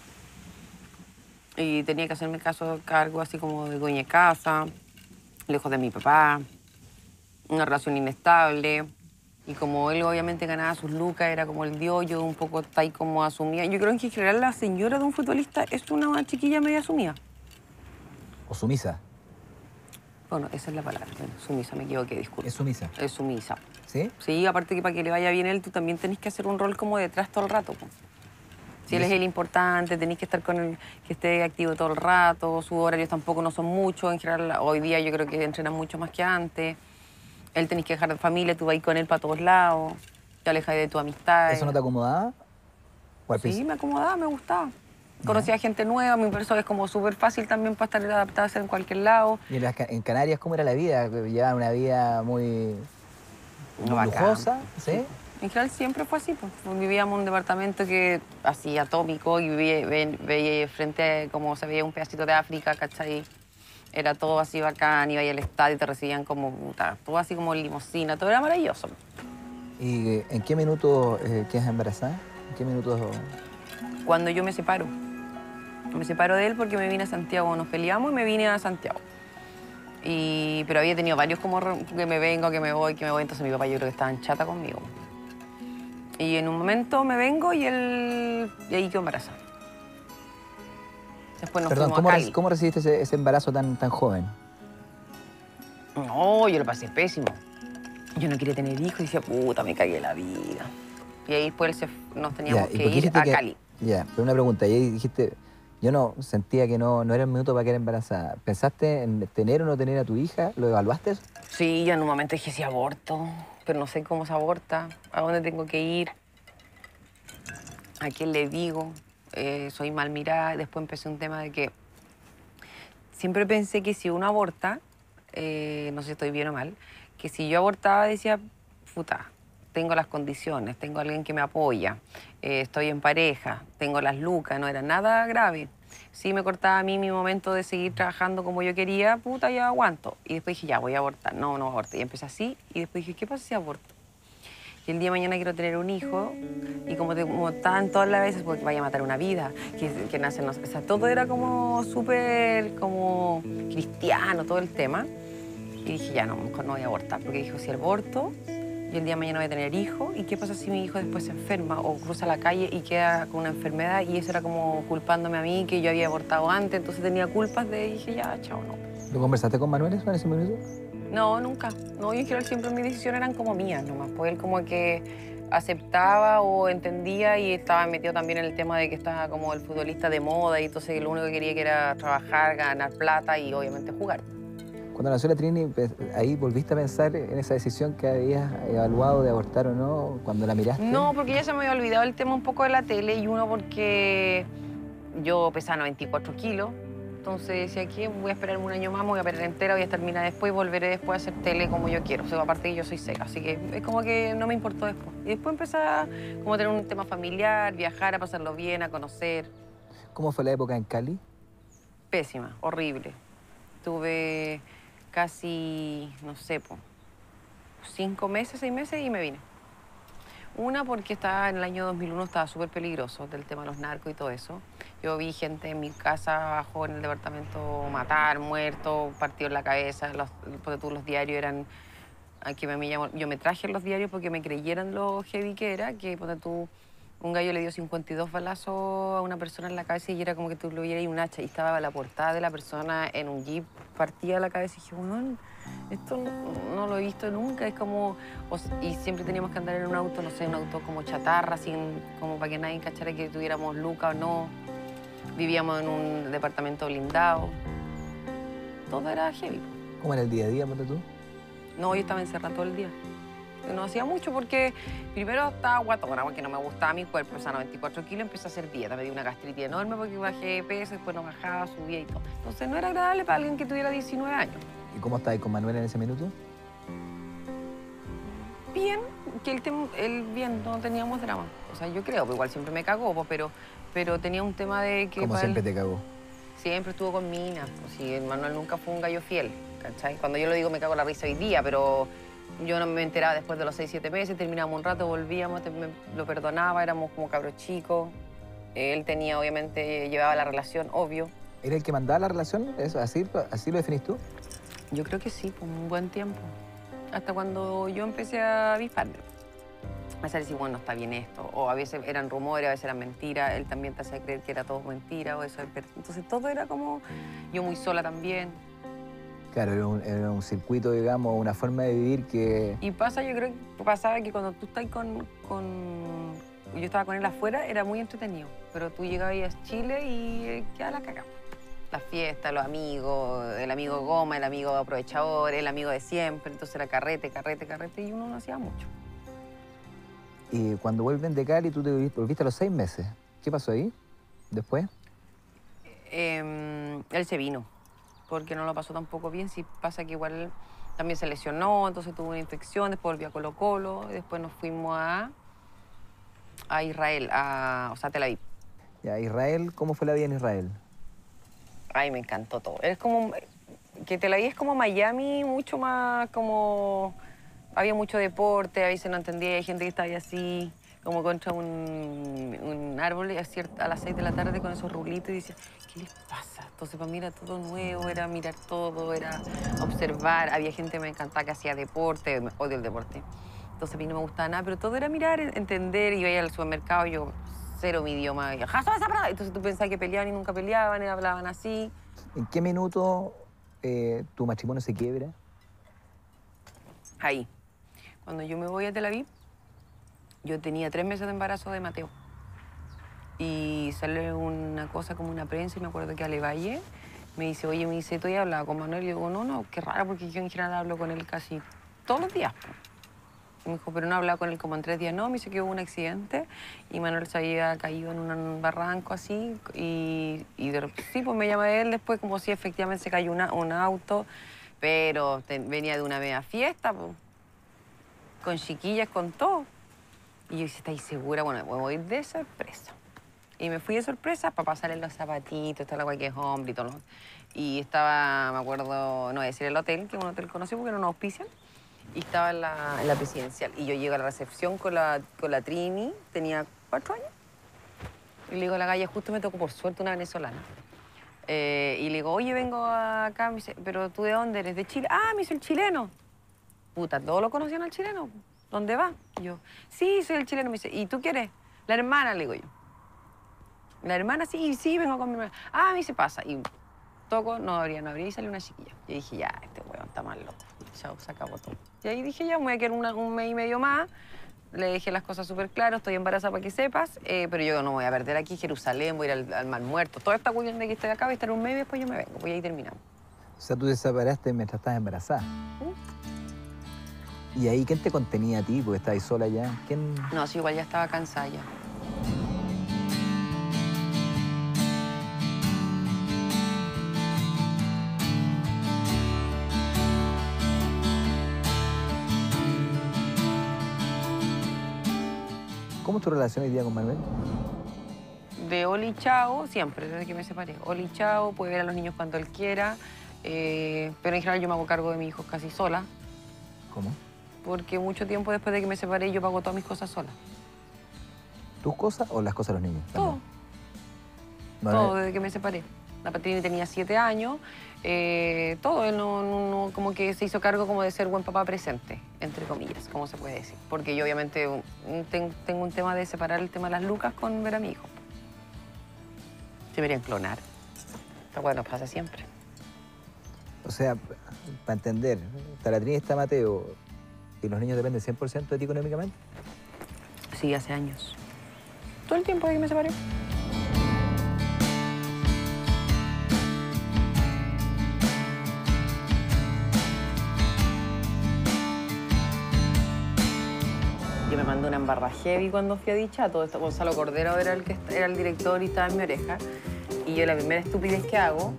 Y tenía que hacerme cargo así como de dueña de casa, lejos de mi papá, una relación inestable. Y como él obviamente ganaba sus lucas, era como el dios, yo un poco está ahí como asumida. Yo creo que en general la señora de un futbolista es una chiquilla media asumida. ¿O sumisa? Bueno, esa es la palabra. Bueno, sumisa, me equivoqué, disculpe. ¿Es sumisa? Es sumisa. ¿Sí? Sí, aparte que para que le vaya bien a él, tú también tenés que hacer un rol como detrás todo el rato. Po. Si él es el importante, tenés que estar con él, que esté activo todo el rato, sus horarios tampoco no son muchos. En general, hoy día yo creo que entrenan mucho más que antes. Él tenés que dejar de familia, tú vas a ir con él para todos lados, te alejas de tu amistad. ¿Eso no te acomodaba? ¿O al Sí, principio? me acomodaba, me gustaba. Conocía gente nueva, mi persona es como súper fácil también para estar adaptada en cualquier lado. ¿Y en Canarias cómo era la vida? ¿Llevaban una vida muy Bacán. lujosa? ¿Sí? En general siempre fue así, pues. Vivíamos en un departamento que así atómico y veía frente como se veía un pedacito de África, ¿cachai? Era todo así bacán, iba ahí al estadio y te recibían como puta, todo así como limusina, todo era maravilloso. ¿Y en qué minuto quedas embarazada? ¿En qué minutos? Cuando yo me separo. Me separo de él porque me vine a Santiago, nos peleamos y me vine a Santiago. Pero había tenido varios como que me vengo, que me voy, entonces mi papá yo creo que estaba en chata conmigo. Y en un momento me vengo y ahí quedó embarazada. Después nos Perdón, fuimos a Cali. ¿cómo recibiste ese embarazo tan joven? No, yo lo pasé pésimo. Yo no quería tener hijos y decía, puta, me cagué la vida. Y ahí después nos teníamos ¿y que por qué ir dijiste a que- Cali. Ya, pero una pregunta. Y ahí dijiste, yo no sentía que no era el minuto para quedar embarazada. ¿Pensaste en tener o no tener a tu hija? ¿Lo evaluaste eso? Sí, yo en un momento dije, sí, aborto, pero no sé cómo se aborta, a dónde tengo que ir, a quién le digo, soy mal mirada. Después empecé un tema de que siempre pensé que si uno aborta, no sé si estoy bien o mal, que si yo abortaba decía, puta, tengo las condiciones, tengo alguien que me apoya, estoy en pareja, tengo las lucas, no era nada grave. Si me cortaba a mí mi momento de seguir trabajando como yo quería, puta, ya aguanto. Y después dije, ya, voy a abortar. No, no aborto. Y empecé así, y después dije, ¿qué pasa si aborto? Y el día de mañana quiero tener un hijo, y como estaban todas las veces, porque vaya a matar una vida, que nace, no sé, o sea, todo era como súper, como cristiano, todo el tema. Y dije, ya, no, mejor no voy a abortar, porque dije, si aborto, yo el día de mañana voy a tener hijo, ¿y qué pasa si mi hijo después se enferma o cruza la calle y queda con una enfermedad? Y eso era como culpándome a mí, que yo había abortado antes, entonces tenía culpas y dije, ya, chao, no. ¿Lo conversaste con Manuel eso en ese minuto? No, nunca. No, yo en general siempre mis decisiones eran como mías nomás. Pues él como que aceptaba o entendía y estaba metido también en el tema de que estaba como el futbolista de moda y entonces lo único que quería que era trabajar, ganar plata y obviamente jugar. Cuando nació la Trini, ahí volviste a pensar en esa decisión que habías evaluado de abortar o no, cuando la miraste. No, porque ya se me había olvidado el tema un poco de la tele y uno porque yo pesaba 94 kilos. Entonces decía que voy a esperarme un año más, me voy a operar entera, voy a estar mina después y volveré después a hacer tele como yo quiero. O sea, aparte que yo soy seca, así que es como que no me importó después. Y después empecé a como tener un tema familiar, viajar, a pasarlo bien, a conocer. ¿Cómo fue la época en Cali? Pésima, horrible. Tuve casi, no sé, 5 meses, 6 meses y me vine. Una porque estaba en el año 2001, estaba súper peligroso del tema de los narcos y todo eso. Yo vi gente en mi casa abajo en el departamento matar, muerto, partido en la cabeza. Los diarios eran... Aquí yo me traje los diarios porque me creyeran lo heavy que era, que un gallo le dio 52 balazos a una persona en la cabeza y era como que tú lo vieras y un hacha. Y estaba la portada de la persona en un jeep, partida la cabeza y dije, bueno, esto no lo he visto nunca. Es como... y siempre teníamos que andar en un auto, no sé, un auto como chatarra, como para que nadie cachara que tuviéramos luca o no. Vivíamos en un departamento blindado. Todo era heavy. ¿Cómo era el día a día, ponte tú? No, yo estaba encerrada todo el día. No hacía mucho porque primero estaba guatona, porque no me gustaba mi cuerpo, pesaba 94 kilos, empecé a hacer dieta. Me dio una gastritis enorme porque bajé de peso, después no bajaba, subía y todo. Entonces no era agradable para alguien que tuviera 19 años. ¿Y cómo estabas con Manuel en ese minuto? Bien, que él bien, no teníamos drama. O sea, yo creo, pues igual siempre me cagó, pues, pero tenía un tema de que... ¿Cómo siempre te cagó? Siempre estuvo con minas. Pues, sí, Manuel nunca fue un gallo fiel, ¿cachai? Cuando yo lo digo me cago en la risa hoy día, pero yo no me enteraba después de los 6, 7 meses, terminábamos un rato, volvíamos, lo perdonaba, éramos como cabros chicos. Él tenía, obviamente, llevaba la relación, obvio. ¿Era el que mandaba la relación? ¿Eso, así lo definís tú? Yo creo que sí, por un buen tiempo. Hasta cuando yo empecé a avisparme. A hacer decir, bueno, está bien esto. O a veces eran rumores, a veces eran mentiras. Él también te hacía creer que era todo mentira o eso. Entonces todo era como... Yo muy sola también. Claro, era un circuito, digamos, una forma de vivir que... Y pasa, yo creo que pasaba que cuando tú estás yo estaba con él afuera, era muy entretenido. Pero tú llegabas a Chile y quedaba la caga. Las fiestas, los amigos, el amigo goma, el amigo aprovechador, el amigo de siempre. Entonces era carrete, carrete, carrete y uno no hacía mucho. Y cuando vuelven de Cali, tú te volviste a los 6 meses. ¿Qué pasó ahí? ¿Después? Él se vino, porque no lo pasó tampoco bien. Sí pasa que igual también se lesionó, entonces tuvo una infección, después volvió a Colo-Colo, y después nos fuimos a Israel, o sea, a Tel Aviv. Ya, Israel, ¿cómo fue la vida en Israel? Ay, me encantó todo. Es como que Tel Aviv es como Miami, mucho más como... Había mucho deporte, a veces no entendía, hay gente que estaba ahí así, como contra un árbol a las 6 de la tarde con esos rulitos y decía, ¿qué les pasa? Entonces para mí era todo nuevo, era mirar todo, era observar. Había gente que me encantaba que hacía deporte, odio el deporte. Entonces a mí no me gustaba nada, pero todo era mirar, entender. Iba a ir al supermercado, yo cero mi idioma. Entonces tú pensabas que peleaban y nunca peleaban, y hablaban así. ¿En qué minuto tu matrimonio se quiebra? Ahí. Cuando yo me voy a Tel Aviv, yo tenía 3 meses de embarazo de Mateo. Y sale una cosa como una prensa, y me acuerdo que Ale Valle me dice, oye, me dice, ¿tú ya hablado con Manuel? Y yo digo, no, qué raro, porque yo en general hablo con él casi todos los días. Y me dijo, pero no he hablado con él como en 3 días. No, me dice que hubo un accidente y Manuel se había caído en un barranco así. Sí, pues me llama él después como si efectivamente se cayó un auto, pero venía de una media fiesta, pues, con chiquillas, con todo. Y yo dije, ¿estáis segura? Bueno, me voy de sorpresa. Y me fui de sorpresa para pasarle los zapatitos, toda la guay que es hombre y todo. Y estaba, me acuerdo, no voy a decir el hotel, que es un hotel conocido porque no nos auspician. Y estaba en la presidencial. Y yo llego a la recepción con la Trini, tenía 4 años. Y le digo a la galla, justo me tocó por suerte una venezolana. Y le digo, oye, vengo acá. Me dice, ¿pero tú de dónde eres? ¿De Chile? Ah, me dice el chileno. Puta, ¿todos lo conocían al chileno? ¿Dónde va? Y yo, sí, soy el chileno. Me dice, ¿y tú qué eres? La hermana, le digo yo. La hermana, sí, vengo con mi hermana. Ah, me dice, pasa. Y toco, no abría, y salió una chiquilla. Y dije, ya, este weón está mal loco. Chao, se acabó todo. Y ahí dije, ya, me voy a quedar un mes y medio más. Le dejé las cosas súper claras, estoy embarazada para que sepas, pero yo no voy a perder aquí Jerusalén, voy a ir al Mar Muerto. Toda esta cuestión de que estoy acá, voy a estar un mes y después yo me vengo, pues ahí terminamos. O sea, tú te separaste mientras estabas embarazada. ¿Y ahí quién te contenía a ti? Porque estabas ahí sola ya. ¿Quién? No, sí, igual ya estaba cansada ya. ¿Cómo es tu relación hoy día con Manuel? De Oli Chao, siempre, desde que me separé. Oli Chao, puede ver a los niños cuando él quiera, pero en general yo me hago cargo de mis hijos casi sola. ¿Cómo? Porque mucho tiempo después de que me separé yo pago todas mis cosas sola. ¿Tus cosas o las cosas de los niños? Todo. Todo, desde que me separé. La Patrini tenía 7 años, todo. Él no, como que se hizo cargo como de ser buen papá presente, entre comillas, como se puede decir. Porque yo obviamente tengo un tema de separar el tema de las lucas con ver a mi hijo. Se deberían clonar. Esta bueno pasa siempre. O sea, para entender, está la Trini, está Mateo, ¿y los niños dependen 100% de ti económicamente? Sí, hace años. Todo el tiempo de que me separé. Yo me mandé una embarra heavy cuando fui a Dicha. Todo esto, Gonzalo Cordero era el director y estaba en mi oreja. Y yo la primera estupidez que hago,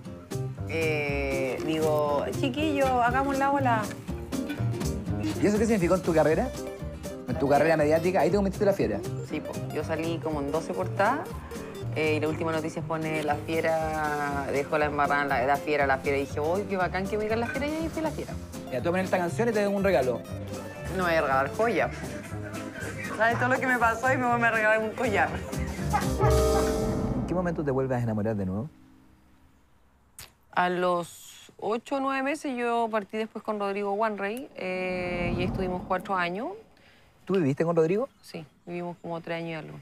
digo, chiquillo, hagamos la ola. ¿Y eso qué significó en tu carrera? En tu carrera mediática, ahí te convertiste en la fiera. Sí, pues yo salí como en 12 portadas y la última noticia pone la fiera, dejó la embarrada, la fiera. Y dije, uy, qué bacán que me digan la fiera, y ahí fui la fiera. Mira, tú vas a poner esta canción y te doy un regalo. No me voy a regalar joya. ¿Sabes todo lo que me pasó y me voy a regalar un collar? ¿En qué momento te vuelves a enamorar de nuevo? A los 8 o 9 meses yo partí después con Rodrigo Wanrey y ahí estuvimos 4 años. ¿Tú viviste con Rodrigo? Sí, vivimos como 3 años y algo.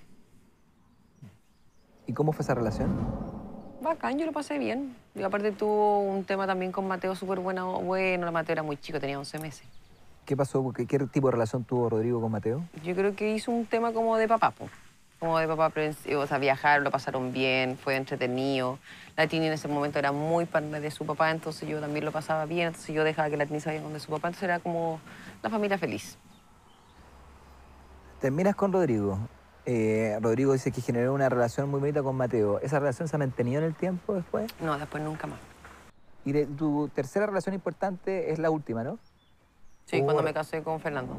¿Y cómo fue esa relación? Bacán, yo lo pasé bien. Y aparte tuvo un tema también con Mateo súper bueno. Mateo era muy chico, tenía 11 meses. ¿Qué pasó? ¿Qué tipo de relación tuvo Rodrigo con Mateo? Yo creo que hizo un tema como de papá, como de papá, o sea, viajaron, lo pasaron bien, fue entretenido. La Tini en ese momento era muy fan de su papá, entonces yo también lo pasaba bien, entonces yo dejaba que la Tini se vaya con de su papá, entonces era como la familia feliz. Terminas con Rodrigo. Rodrigo dice que generó una relación muy bonita con Mateo. ¿Esa relación se ha mantenido en el tiempo después? No, después nunca más. Y tu tercera relación importante es la última, ¿no? Sí, cuando me casé con Fernando.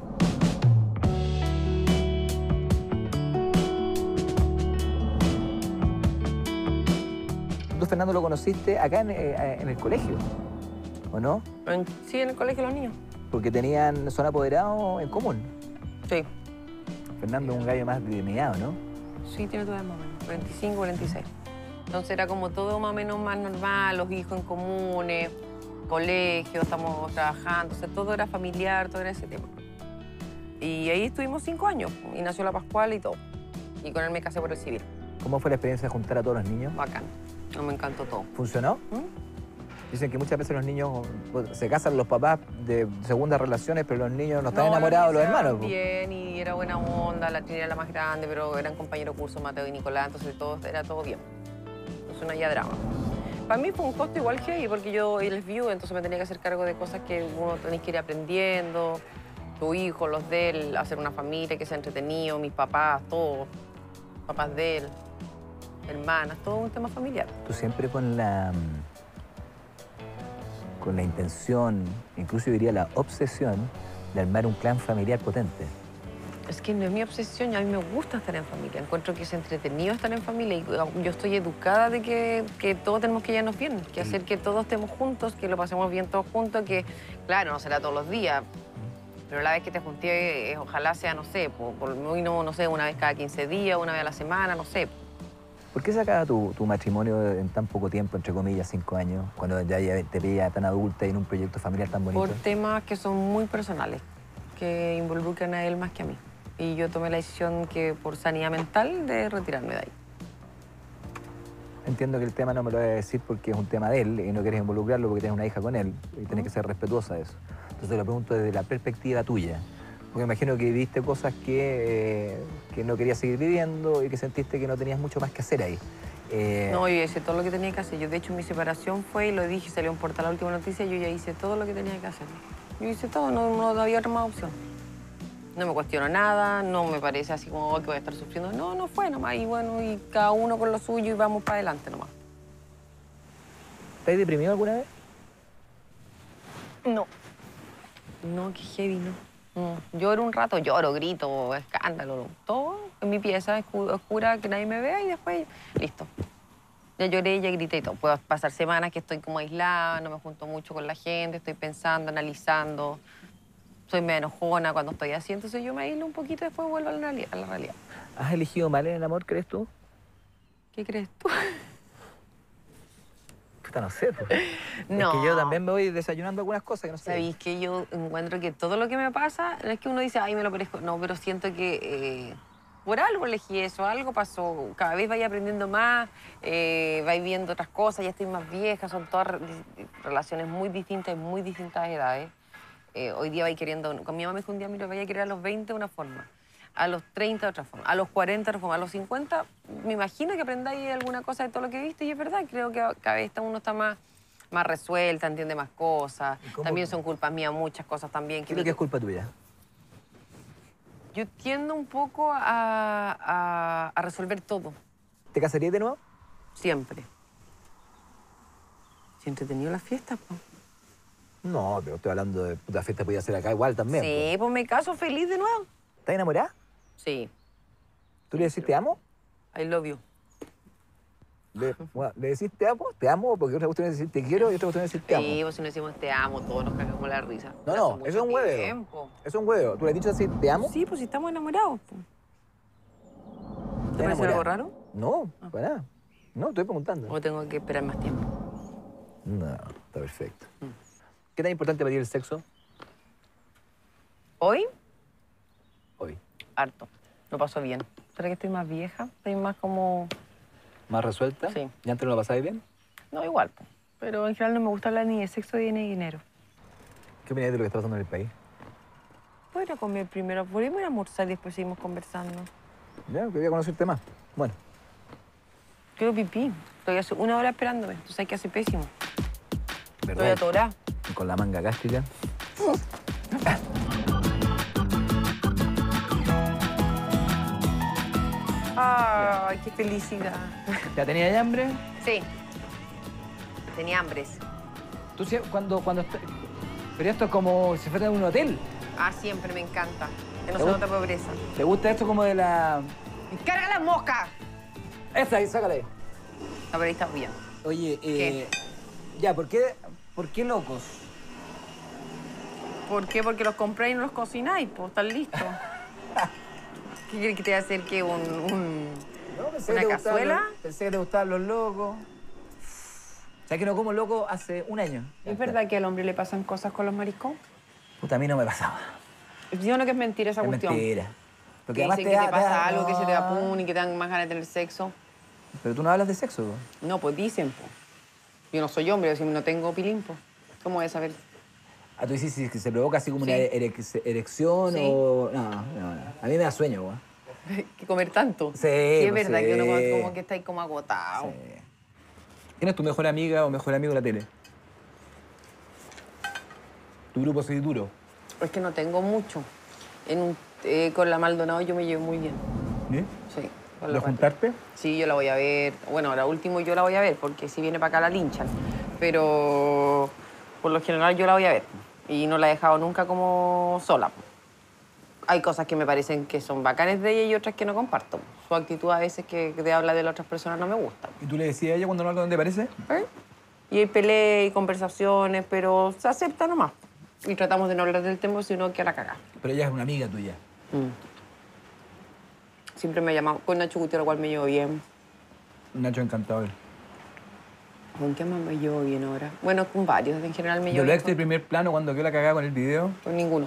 Tú, Fernando, lo conociste acá en el colegio, ¿o no? Sí, en el colegio de los niños. Porque son apoderados en común. Sí. Fernando es un gallo más de mediado, ¿no? Sí, tiene todavía más o menos, 25, 46. Entonces era como todo más o menos más normal, los hijos en comunes, colegio, estamos trabajando, o sea, todo era familiar, todo era ese tema. Y ahí estuvimos 5 años, y nació la Pascual y todo. Y con él me casé por el civil. ¿Cómo fue la experiencia de juntar a todos los niños? Bacán, no me encantó todo. ¿Funcionó? Dicen que muchas veces los niños pues, se casan los papás de segundas relaciones, pero los niños no están enamorados de los hermanos. Po. Bien, y era buena onda, la Trini era la más grande, pero eran compañeros de curso, Mateo y Nicolás, entonces era todo bien. Entonces no había drama. Para mí fue un costo igual heavy, porque yo les vivo, entonces me tenía que hacer cargo de cosas que uno tenía que ir aprendiendo, tu hijo, los de él, hacer una familia que sea entretenido, mis papás, todos, papás de él, hermanas, todo un tema familiar. Tú siempre con la intención, incluso yo diría la obsesión, de armar un clan familiar potente. Es que no es mi obsesión, a mí me gusta estar en familia. Encuentro que es entretenido estar en familia y yo estoy educada de que todos tenemos que llevarnos bien, que hacer que todos estemos juntos, que lo pasemos bien todos juntos, que, claro, no será todos los días, pero la vez que te junté, ojalá sea, no sé, por muy no sé, una vez cada 15 días, una vez a la semana, no sé. ¿Por qué se acaba tu matrimonio en tan poco tiempo, entre comillas, 5 años, cuando ya te veías tan adulta y en un proyecto familiar tan bonito? Por temas que son muy personales, que involucran a él más que a mí. Y yo tomé la decisión que por sanidad mental de retirarme de ahí. Entiendo que el tema no me lo voy a decir porque es un tema de él y no quieres involucrarlo porque tienes una hija con él y tienes que ser respetuosa de eso. Entonces lo pregunto desde la perspectiva tuya. Porque me imagino que viviste cosas que no querías seguir viviendo y que sentiste que no tenías mucho más que hacer ahí. No, yo hice todo lo que tenía que hacer. Yo, de hecho, mi separación fue, y lo dije, salió en Portal la última noticia, yo ya hice todo lo que tenía que hacer. Yo hice todo, no había otra más opción. No me cuestiono nada, no me parece así como que voy a estar sufriendo. No fue nomás. Y bueno, y cada uno con lo suyo y vamos para adelante nomás. ¿Estás deprimido alguna vez? No. No, qué heavy, no. Lloro un rato, lloro, grito, escándalo, todo en mi pieza oscura, que nadie me vea y después, listo. Ya lloré, ya grité y todo. Puedo pasar semanas que estoy como aislada, no me junto mucho con la gente, estoy pensando, analizando. Soy medio enojona cuando estoy así, entonces yo me aíslo un poquito y después vuelvo a la realidad. ¿Has elegido mal en el amor, crees tú? ¿Qué crees tú? Puta, no sé. Pues. No. Es que yo también me voy desayunando algunas cosas que no sé. Sabéis que yo encuentro que todo lo que me pasa, no es que uno dice, ay, me lo parezco. No, pero siento que por algo elegí eso, algo pasó. Cada vez vais aprendiendo más, vais viendo otras cosas, ya estoy más vieja, son todas relaciones muy distintas y muy distintas edades. Hoy día vais queriendo, con mi mamá me dijo un día, mira, vaya a querer a los 20 de una forma, a los 30 de otra forma, a los 40 de otra forma, a los 50, me imagino que aprendáis alguna cosa de todo lo que viste y es verdad, creo que cada vez uno está más resuelta, entiende más cosas. También son culpas mías muchas cosas también. Creo que es culpa tuya. Yo tiendo un poco a resolver todo. ¿Te casarías de nuevo? Siempre. Si he entretenido las fiestas, pues. No, pero estoy hablando de puta fiesta, podía ser acá igual también. Sí, pues me caso feliz de nuevo. ¿Estás enamorada? Sí. ¿Tú le decís te amo? I love you. ¿Le decís te amo? Te amo, porque otra cuestión es decir te quiero y otra cuestión es decir te amo. Sí, pues si no decimos te amo, todos nos cagamos la risa. No, Hace eso mucho es un hueveo. tiempo. Eso es un hueveo. ¿Tú le has dicho así te amo? Sí, pues si estamos enamorados. Pues. ¿Te parece algo raro? No, para nada. No, estoy preguntando. ¿O tengo que esperar más tiempo? No, está perfecto. ¿Qué tan importante para ti el sexo? ¿Hoy? Hoy. Harto. Lo paso bien. ¿Será que estoy más vieja? Estoy más como... ¿Más resuelta? Sí. ¿Y antes no lo pasabas bien? No, igual. Po. Pero en general no me gusta hablar ni de sexo ni de dinero. ¿Qué opinas de lo que está pasando en el país? Voy a ir a comer primero. Podríamos ir a almorzar y después seguimos conversando. Ya, quería conocerte más. Bueno. Quiero pipí. Estoy hace 1 hora esperándome. Tú sabes que hace pésimo. ¿Verdad? Estoy atorada. Con la manga gástrica. Ay, qué felicidad. ¿Ya tenías hambre? Sí. Tenía hambres. Tú cuando... Pero esto es como si fuera un hotel. Ah, siempre me encanta. Que no se nota pobreza. ¿Te gusta esto como de la...? ¡Carga la mosca! Esa ahí, sácala ahí. No, pero ahí está bien. Oye, ¿Qué? Ya, ¿por qué locos? ¿Por qué? Porque los compráis y no los cocináis, pues están listos. ¿Qué quieres que te vaya a hacer? ¿Qué? No, pensé ¿Una que te cazuela? pensé que te gustaban los locos. ¿Sabes que no como loco hace 1 año? ¿Es verdad que al hombre le pasan cosas con los mariscos? Puta, a mí no me pasaba. Yo no que es mentira esa Es cuestión. mentira. Porque Que además dicen que te pasa algo, que se te da no. pum y que te dan más ganas de tener sexo. Pero tú no hablas de sexo, po. No, pues dicen, pues. Yo no soy hombre, si no tengo pilimpo. ¿Cómo voy a saber? Ah, tú dices que se provoca así como Sí. una erección Sí. o... No. A mí me da sueño, güey. Que comer tanto. Sí, es pues verdad que uno sí. como que está ahí como agotado. ¿Quién es tu mejor amiga o mejor amigo de la tele? ¿Tu grupo soy duro? Es que no tengo mucho. Con la Maldonado yo me llevo muy bien. ¿Sí? Sí. con ¿De la Pati. juntarte? Sí, yo la voy a ver. Bueno, ahora último yo la voy a ver, porque si viene para acá la linchan. Pero por lo general yo la voy a ver. Y no la he dejado nunca como sola. Hay cosas que me parecen que son bacanes de ella y otras que no comparto. Su actitud a veces que habla de las otras personas no me gusta. ¿Y tú le decías a ella cuando no algo donde parece? ¿Eh? Y hay peleas y conversaciones, pero se acepta nomás. Y tratamos de no hablar del tema, sino que a la cagada. Pero ella es una amiga tuya. Siempre me llama con Nacho Gutiérrez, igual me llevo bien. Nacho encantador. ¿Con qué más me llevo bien ahora? Bueno, con varios, en general me ¿Y llevo lo bien extra de primer plano cuando quedó la cagada con el video? con ninguno.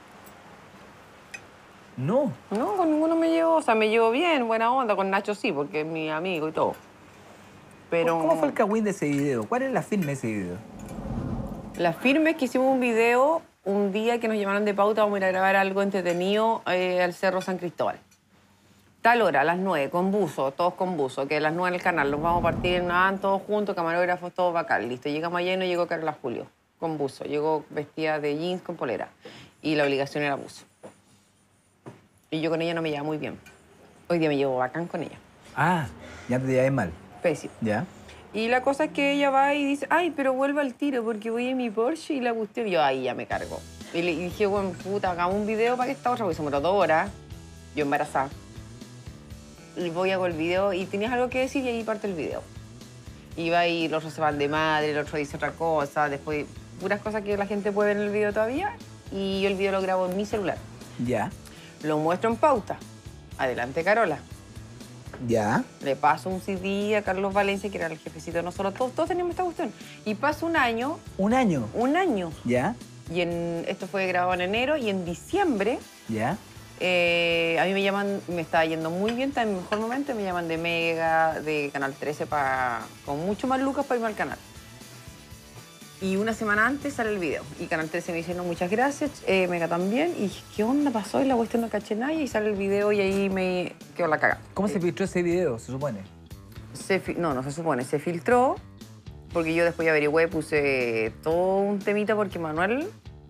No. No, con ninguno me llevo, o sea, me llevo bien, buena onda, con Nacho sí, porque es mi amigo y todo. Pero ¿Cómo fue el cagüín de ese video? ¿Cuál es la firme de ese video? la firme es que hicimos un video un día que nos llamaron de pauta, vamos a ir a grabar algo entretenido al Cerro San Cristóbal. Tal hora, a las 9, con buzo, todos con buzo, que a las 9 en el canal, nos vamos a partir en una van todos juntos, camarógrafos, todo bacán, listo. Llegamos allá y no llegó Carola Julio, con buzo. Llegó vestida de jeans con polera. Y la obligación era buzo. Y yo con ella no me llevaba muy bien. Hoy día me llevo bacán con ella. Ah, ya te llevas mal. Pésimo. ¿Ya? Y la cosa es que ella va y dice, ay, pero vuelvo al tiro porque voy en mi Porsche y la cuestión. Y yo, ahí ya me cargo. Y le dije, bueno, puta, hagamos un video para que esta otra, porque se demoró 2 horas. Yo embarazada. Y voy, hago el video y tenías algo que decir y ahí parte el video. Iba y los otros se van de madre, el otro dice otra cosa, después puras cosas que la gente puede ver en el video todavía. Y yo el video lo grabo en mi celular. Ya. Lo muestro en pauta. Adelante, Carola. Ya. Le paso un CD a Carlos Valencia, que era el jefecito de nosotros. Todos teníamos esta cuestión. Y pasa un año. ¿Un año? Un año. ¿Ya? Y esto fue grabado en enero y en diciembre ¿Ya? a mí me llaman, me estaba yendo muy bien, está en mi mejor momento, me llaman de Mega, de Canal 13, con mucho más lucas para irme al canal. Y una semana antes sale el video. Y Canal 13 me dice, no, muchas gracias, Mega también. Y dije, ¿qué onda pasó? Y la cuestión no caché nada. Y sale el video y ahí me quedó la cagada. ¿Cómo se filtró ese video, se supone? No se supone, se filtró. Porque yo después ya averigüé, puse todo un temita porque Manuel.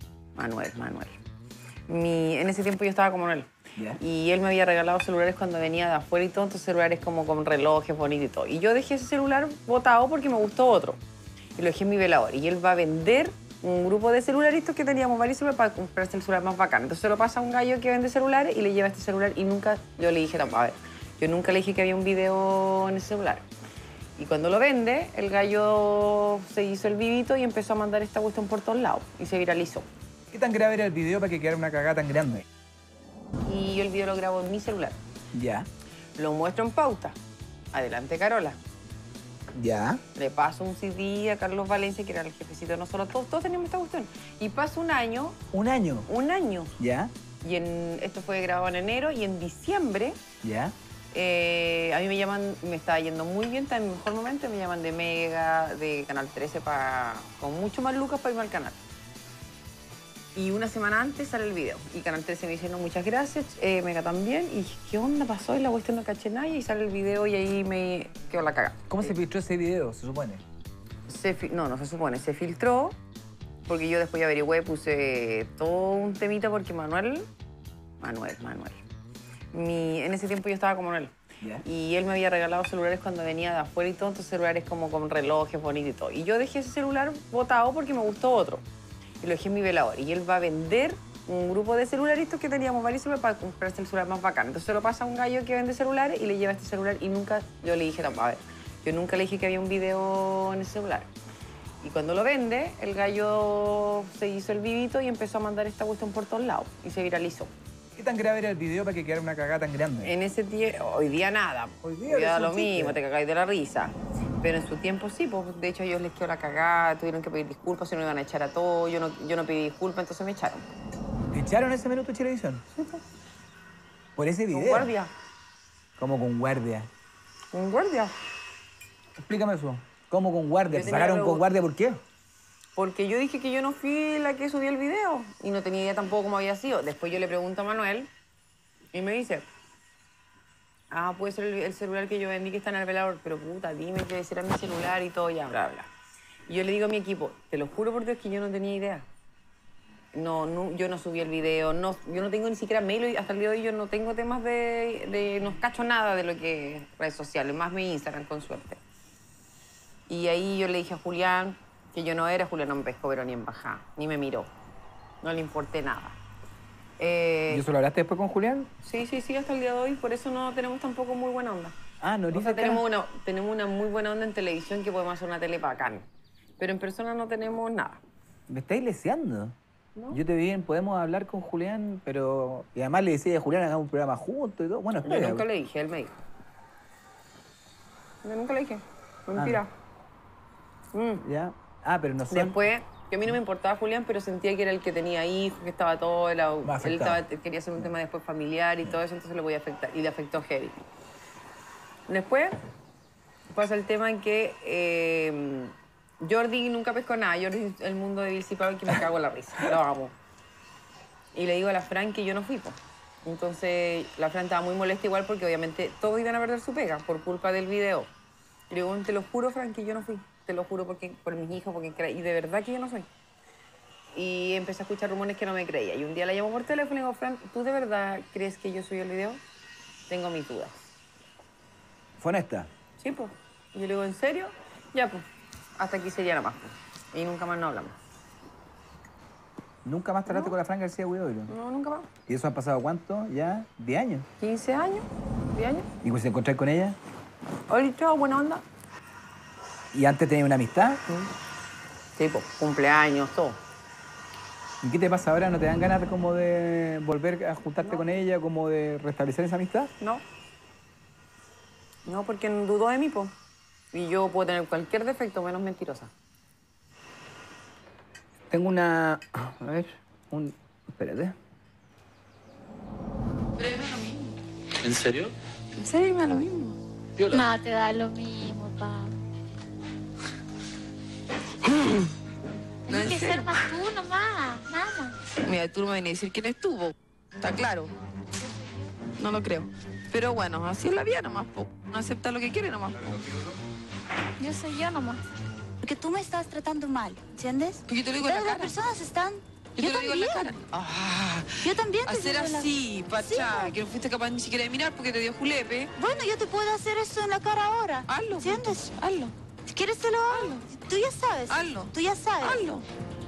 En ese tiempo yo estaba con Manuel. Ya. Y él me había regalado celulares cuando venía de afuera y todo, entonces celulares como con relojes bonitos y todo. Y yo dejé ese celular botado porque me gustó otro. Y lo dejé en mi velador. Y él va a vender un grupo de celularistas que teníamos varios celulares para comprarse el celular más bacán. Entonces se lo pasa a un gallo que vende celulares y le lleva este celular y nunca, yo le dije, a ver, yo nunca le dije que había un video en ese celular. Y cuando lo vende, el gallo se hizo el vivito y empezó a mandar esta cuestión por todos lados y se viralizó. ¿Qué tan grave era el video para que quedara una cagada tan grande? Y yo el video lo grabo en mi celular. Ya. Lo muestro en pauta. Adelante, Carola. Ya. Le paso un CD a Carlos Valencia, que era el jefecito de nosotros. Todos teníamos esta cuestión. Y pasa un año. ¿Un año? Un año. Ya. Y esto fue grabado en enero y en diciembre Ya. a mí me llaman, me estaba yendo muy bien, está en mi mejor momento, me llaman de Mega, de Canal 13, con mucho más lucas para irme al canal. Y una semana antes sale el video. Y Canal 13 me dice, no, muchas gracias, Mega también. Y dije, ¿qué onda pasó? Y la cuestión no caché nada y sale el video y ahí me quedó la cagada. ¿Cómo se filtró ese video, se supone? No se supone, se filtró porque yo después ya averigüé, puse todo un temita porque Manuel. En ese tiempo yo estaba con Manuel. Ya. Y él me había regalado celulares cuando venía de afuera y todo, entonces celulares como con relojes bonitos y todo. Y yo dejé ese celular botado porque me gustó otro. Y lo dejé en mi velador. Y él va a vender un grupo de celularistas que teníamos varios celulares para comprarse el celular más bacán. Entonces se lo pasa a un gallo que vende celulares y le lleva este celular y nunca, yo le dije, a ver, yo nunca le dije que había un video en ese celular. Y cuando lo vende, el gallo se hizo el vivito y empezó a mandar esta cuestión por todos lados y se viralizó. ¿Qué tan grave era el video para que quedara una cagada tan grande? En ese tiempo, hoy día nada. Hoy día da es un lo mismo, chiste. te cagáis de la risa. Pero en su tiempo sí, pues de hecho a ellos les quedó la cagada, tuvieron que pedir disculpas, si no iban a echar a todos, yo no pedí disculpas, entonces me echaron. ¿Te echaron ese minuto de Chilevisión? Sí, pues. ¿Por ese video? Con guardia. ¿Cómo con guardia? Con guardia. Explícame eso. ¿Cómo con guardia? Yo ¿Te tenía sacaron con guardia por qué? Porque yo dije que yo no fui la que subió el video y no tenía idea tampoco cómo había sido. Después yo le pregunto a Manuel y me dice, ah, puede ser el celular que yo vendí que está en el velador, pero puta, dime que será mi celular y todo, ya, bla, bla. Y yo le digo a mi equipo, te lo juro por Dios que yo no tenía idea. No, yo no subí el video, yo no tengo ni siquiera mail, y hasta el día de hoy yo no tengo temas no cacho nada de lo que es redes sociales, más mi Instagram, con suerte. Y ahí yo le dije a Julián que yo no era, Julián no me pescó, pero ni en bajada, ni me miró, no le importé nada. ¿Y eso lo hablaste después con Julián? Sí, hasta el día de hoy, por eso no tenemos tampoco muy buena onda. Ah, no, o sea, tenemos una muy buena onda en televisión que podemos hacer una tele bacán, pero en persona no tenemos nada. ¿Me estáis leseando? ¿No? Yo te vi bien, podemos hablar con Julián, pero... Y además le decía a Julián, hagamos un programa juntos y todo. Bueno, Yo nunca le dije, él me dijo. Yo nunca le dije, mentira. Ya. Ah, pero no sé. Después, que a mí no me importaba Julián, pero sentía que era el que tenía hijos, que estaba todo, él quería hacer un tema después familiar y todo eso, entonces le voy a afectar. Y le afectó heavy. Después pasa el tema en que Jordi nunca pescó nada. Jordi, el mundo de Vilsi Pablo, que me cago en la risa. Lo amo. Y le digo a la Fran que yo no fui, po. Entonces, la Fran estaba muy molesta igual porque obviamente todos iban a perder su pega por culpa del video. Y le digo, te lo juro, Fran, que yo no fui. Te lo juro por mis hijos, y de verdad que yo no soy. Y empecé a escuchar rumores que no me creía. Y un día la llamo por teléfono y le digo, Fran, ¿tú de verdad crees que yo subí el video? Tengo mis dudas. ¿Fue honesta? Sí, pues. Y yo le digo, ¿en serio? Ya, pues. Hasta aquí sería nada más, pues. Y nunca más no hablamos. ¿Nunca más hablaste con la Fran García Huidobro? No, nunca más. ¿Y eso ha pasado cuánto? ¿Ya? ¿10 años? 15 años, 10 años. ¿Y pues te encontrás con ella? Hola, chao, buena onda. ¿Y antes tenías una amistad? Sí, pues, cumpleaños, todo. ¿Y qué te pasa ahora? ¿No te dan ganas como de volver a juntarte con ella, como de restablecer esa amistad? No. No, porque dudó de mí, pues. Y yo puedo tener cualquier defecto menos mentirosa. Tengo una... A ver, espérate. Pero es lo mismo. ¿En serio? ¿En serio me da lo mismo? Viola. No, te da lo mismo, pa. Tienes que ser más tú nomás, nada. Mira, tú no me vienes a decir quién estuvo. Está claro. No lo creo. Pero bueno, así es la vida nomás, po. Uno acepta lo que quiere nomás. Yo soy yo nomás. Porque tú me estás tratando mal, ¿entiendes? Porque yo te lo digo en la Todas cara. las personas están... Yo te lo digo en la cara. Ah, Yo también te hacer digo en la- así, Pachá, Sí. que no fuiste capaz ni siquiera de mirar porque te dio julepe. Bueno, yo te puedo hacer eso en la cara ahora. Hazlo. ¿Entiendes? Hazlo. Si quieres te lo hago. Tú ya sabes. Hazlo. Tú ya sabes. Hazlo.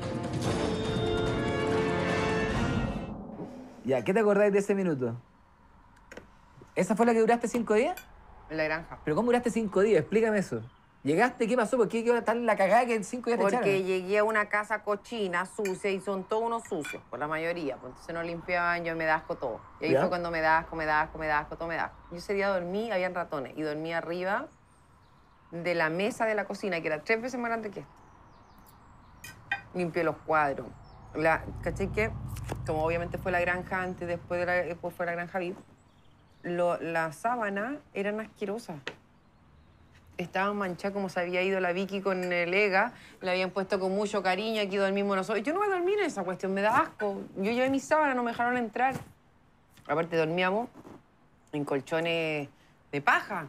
Ya, ¿qué te acordáis de ese minuto? ¿Esa fue la que duraste 5 días? En la granja. ¿Pero cómo duraste 5 días? Explícame eso. ¿Llegaste? ¿Qué pasó? ¿Por qué quedó tan la cagada que en 5 días te Porque echaron? llegué a una casa cochina, sucia, y son todos unos sucios, por la mayoría. Pues entonces no limpiaban, yo me da asco todo. Y ahí ¿Ya? fue cuando me da asco, todo me da asco. Yo ese día dormí, habían ratones, y dormí arriba de la mesa de la cocina, que era 3 veces más grande que esto. Limpié los cuadros. ¿Cachai qué? Como obviamente fue la granja antes, después fue la granja VIP, las sábanas eran asquerosas. Estaban manchadas como se había ido la Vicky con el EGA, le habían puesto con mucho cariño, aquí dormimos nosotros. Yo no voy a dormir en esa cuestión, me da asco. Yo llevé mis sábanas, no me dejaron entrar. Aparte dormíamos en colchones de paja.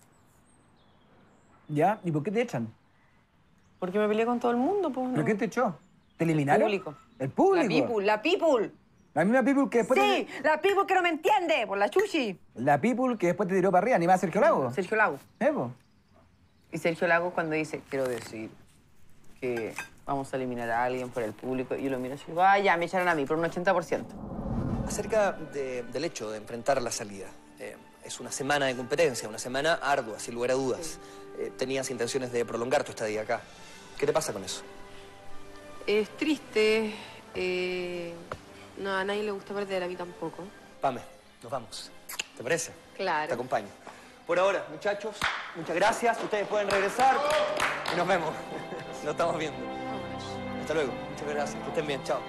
¿Ya? ¿Y por qué te echan? Porque me peleé con todo el mundo, pues. ¿Pero quién te echó? ¿Te eliminaron? público. ¿El público? La people. La misma people que después Sí, la people que no me entiende, por la chuchi. La people que después te tiró para arriba, ni más Sergio Lago. Sergio Lago. Po. Y Sergio Lago cuando dice, quiero decir que vamos a eliminar a alguien por el público, y yo lo miro y digo, ya, me echaron a mí por un 80%. Acerca del hecho de enfrentar la salida. Es una semana de competencia, una semana ardua, sin lugar a dudas. Tenías intenciones de prolongar tu estadía acá. ¿Qué te pasa con eso? Es triste. No, a nadie le gusta perder, a mí tampoco. Pame, nos vamos. ¿Te parece? Claro. Te acompaño. Por ahora, muchachos, muchas gracias. Ustedes pueden regresar y nos vemos. Nos estamos viendo. Hasta luego. Muchas gracias. Que estén bien. Chao.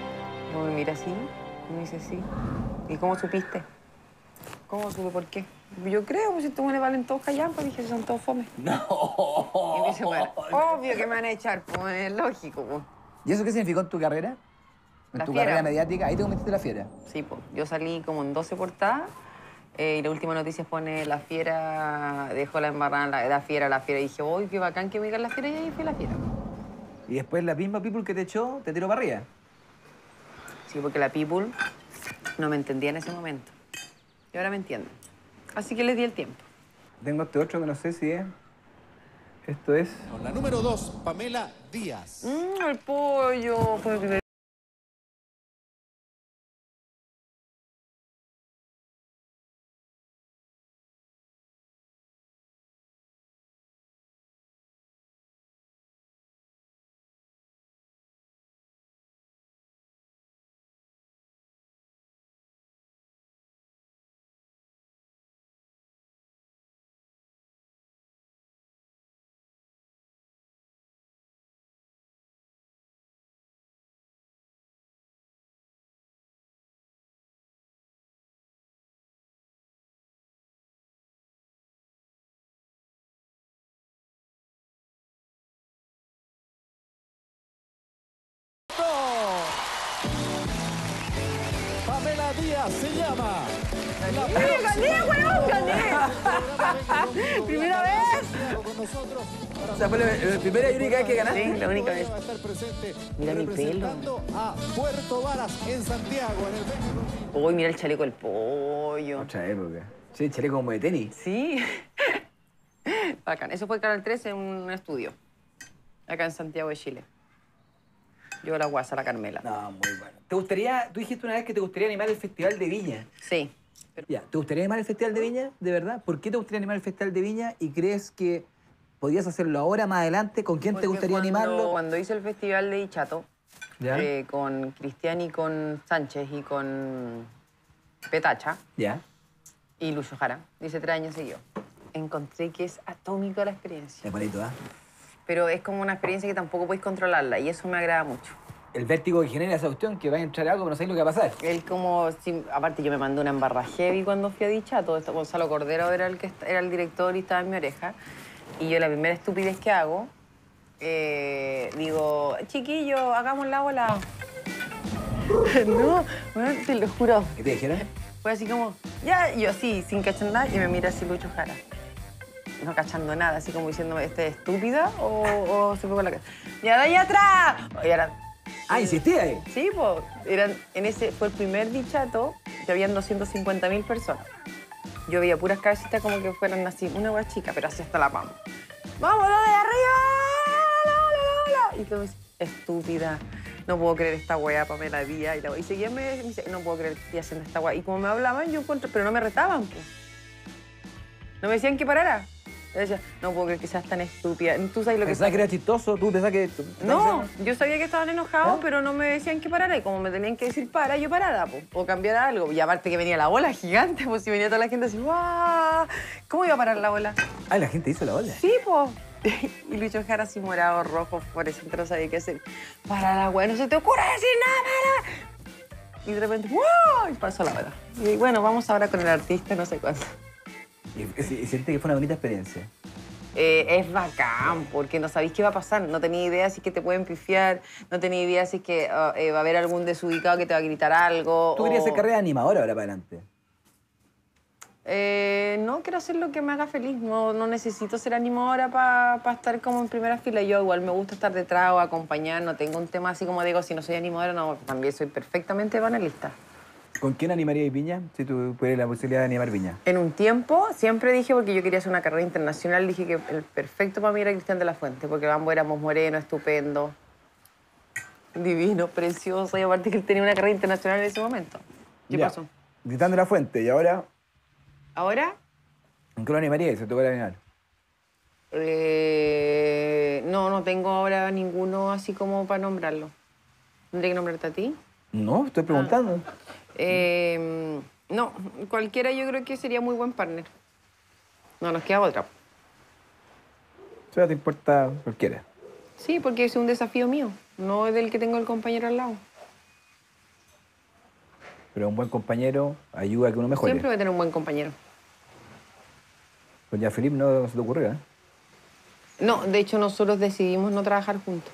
Me mira así, me dice sí. ¿Y cómo supiste? ¿Cómo supe por qué? Yo creo, pues si tú me le valen todos callampas, dije, son todos fome. No. Y me dice, bueno, obvio que me van a echar, pues es lógico, pues. ¿Y eso qué significó en tu carrera? En La tu fiera. carrera mediática, ahí te convertiste en la fiera. Sí, pues. Yo salí como en 12 portadas y la última noticia pone la fiera, dejó la embarrada, la fiera. Y dije, uy, qué bacán que me digan la fiera y ahí fui la fiera. Y después la misma people que te echó, te tiró para arriba. Sí, porque la people no me entendía en ese momento. Y ahora me entienden. Así que les di el tiempo. Tengo este otro que no sé si es... Esto es... La número 2, Pamela Díaz. El pollo. Fue el primer... Pamela Díaz se llama. ¡Gané, weón! ¡Gané! ¡Primera vez! O sea, fue la primera y única vez que ganaste. Sí, la única vez. Va a estar presente Mira mi pelo. representando a Puerto Varas en Santiago en el Uy, mira el chaleco del pollo. Otra época. Sí, chaleco como de tenis. Sí. Bacán. Eso fue Canal 13 en un estudio. Acá en Santiago de Chile. Yo la guasa, la Carmela. No, muy bueno. ¿Te gustaría, tú dijiste una vez que te gustaría animar el Festival de Viña? Sí. Ya, ¿te gustaría animar el Festival de Viña? ¿De verdad? ¿Por qué te gustaría animar el Festival de Viña? ¿Y crees que podías hacerlo ahora, más adelante? ¿Con quién te Porque gustaría animarlo? Cuando hice el festival de Ichato, ¿Ya? con Cristian y con Sánchez y con Petacha ¿Ya? y Lucho Jara, hice 3 años seguidos, encontré que es atómica la experiencia. Es bonito, ¿ah? Pero es como una experiencia que tampoco podéis controlarla y eso me agrada mucho. El vértigo que genera esa cuestión, que va a entrar algo, pero no sabéis lo que va a pasar. Él como, aparte yo me mandé una embarra heavy cuando fui a Dichato, Gonzalo Cordero era el director y estaba en mi oreja. Y yo la primera estupidez que hago, digo, chiquillo, hagamos la ola. No, bueno, te lo juro. ¿Qué te dijeron? Fue así como, ya, y yo así, sin cachar nada, y me mira así Lucho Jara. No cachando nada, así como diciéndome, ¿este es estúpida o se fue con la cara? ¡Ya de allá atrás! Y ahora, Ah, insistí ahí. sí, pues, fue el primer Dichato que habían 250.000 personas. Yo veía puras cabecitas como que fueran así, una hueá chica, pero así hasta la palma. ¡Vámonos de arriba! Y todo me dice, estúpida, no puedo creer esta hueá, Pamela Díaz. Y seguía me dice, no puedo creer que estoy haciendo esta hueá. Y como me hablaban, yo encontré, pero no me retaban, pues. No me decían que parara. Yo decía, no puedo creer que seas tan estúpida. ¿Tú sabes lo que ¿Pensabas que era chistoso? ¿Tú pensabas que...? No, yo sabía que estaban enojados, pero no me decían que parara. Y como me tenían que decir para, yo parara, pues, o cambiar algo. Y aparte que venía la ola gigante, pues si venía toda la gente así, ¡guau! ¿Cómo iba a parar la ola? Ah, la gente hizo la ola. Sí, pues. Y Lucho Jara así morado, rojo, fluorescente, no sabía qué hacer. Para la weá, no se te ocurre decir nada, para. Y de repente, ¡wow! Y pasó la ola. Y bueno, vamos ahora con el artista, no sé cuánto. Y siente que fue una bonita experiencia. Es bacán, porque no sabéis qué va a pasar. No tenía idea si es que te pueden pifiar, no tenía idea si es que va a haber algún desubicado que te va a gritar algo. ¿Tú querías hacer carrera de animadora ahora para adelante? No, quiero hacer lo que me haga feliz. No necesito ser animadora para estar como en primera fila. Yo igual me gusta estar detrás o acompañar. No tengo un tema así como digo, si no soy animadora, no, también soy perfectamente panelista. ¿Con quién animarías Viña si tú tuvieras la posibilidad de animar Viña? En un tiempo, siempre dije, porque yo quería hacer una carrera internacional, dije que el perfecto para mí era Cristian de la Fuente, porque ambos éramos morenos, estupendo, divino, precioso, y aparte que él tenía una carrera internacional en ese momento. ¿Qué pasó? Cristian de la Fuente, ¿y ahora? ¿Ahora? ¿En qué lo animarías si te tuviera que animar? No tengo ahora ninguno así como para nombrarlo. ¿Tendría que nombrarte a ti? No, estoy preguntando. No, cualquiera yo creo que sería muy buen partner. No, nos queda otra. O sea, te importa cualquiera. Sí, porque es un desafío mío, no es del que tengo el compañero al lado. Pero un buen compañero ayuda a que uno mejore. Siempre voy a tener un buen compañero. Con Jean-Philippe no se te ocurrió, ¿eh? No, de hecho nosotros decidimos no trabajar juntos.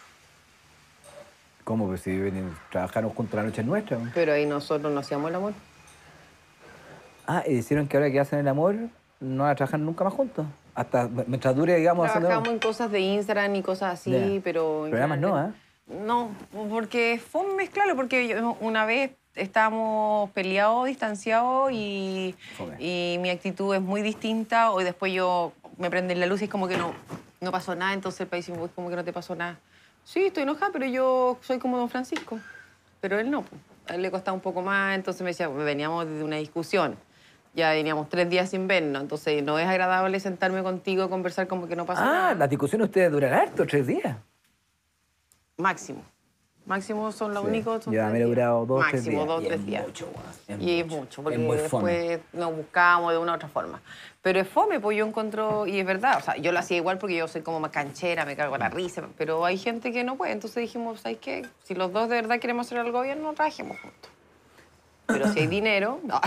¿Cómo? Pues si trabajaron juntos la noche es nuestra. ¿No? Pero ahí nosotros no hacíamos el amor. Ah, y dijeron que ahora que hacen el amor no van a trabajar nunca más juntos. Hasta mientras dure, digamos, Trabajamos en cosas de Instagram y cosas así, Yeah. pero... Programas no, ¿eh? No, porque fue un mezclalo, porque una vez estábamos peleados, distanciados y mi actitud es muy distinta. Hoy después yo me prende la luz y es como que no pasó nada, entonces el país dice, como que no te pasó nada. Sí, estoy enojada, pero yo soy como don Francisco. Pero él no, pues. A él le costaba un poco más, entonces me decía, veníamos de una discusión. Ya veníamos 3 días sin vernos, entonces no es agradable sentarme contigo, conversar como que no pasa nada. Ah, las discusiones ustedes duran harto, 3 días. Máximo. Máximo son los Sí. únicos. Son Ya me he durado 2 o 3 días. Máximo 2 o Y 3 es días. mucho, weón. Y es mucho, porque muy fome. después nos buscamos de una u otra forma. Pero es fome, pues yo encuentro, y es verdad, o sea, yo lo hacía igual porque yo soy como más canchera, me cago en la risa, pero hay gente que no puede. Entonces dijimos, ¿sabes qué? Si los dos de verdad queremos hacer algo bien, no trabajemos juntos. Pero si hay dinero, no.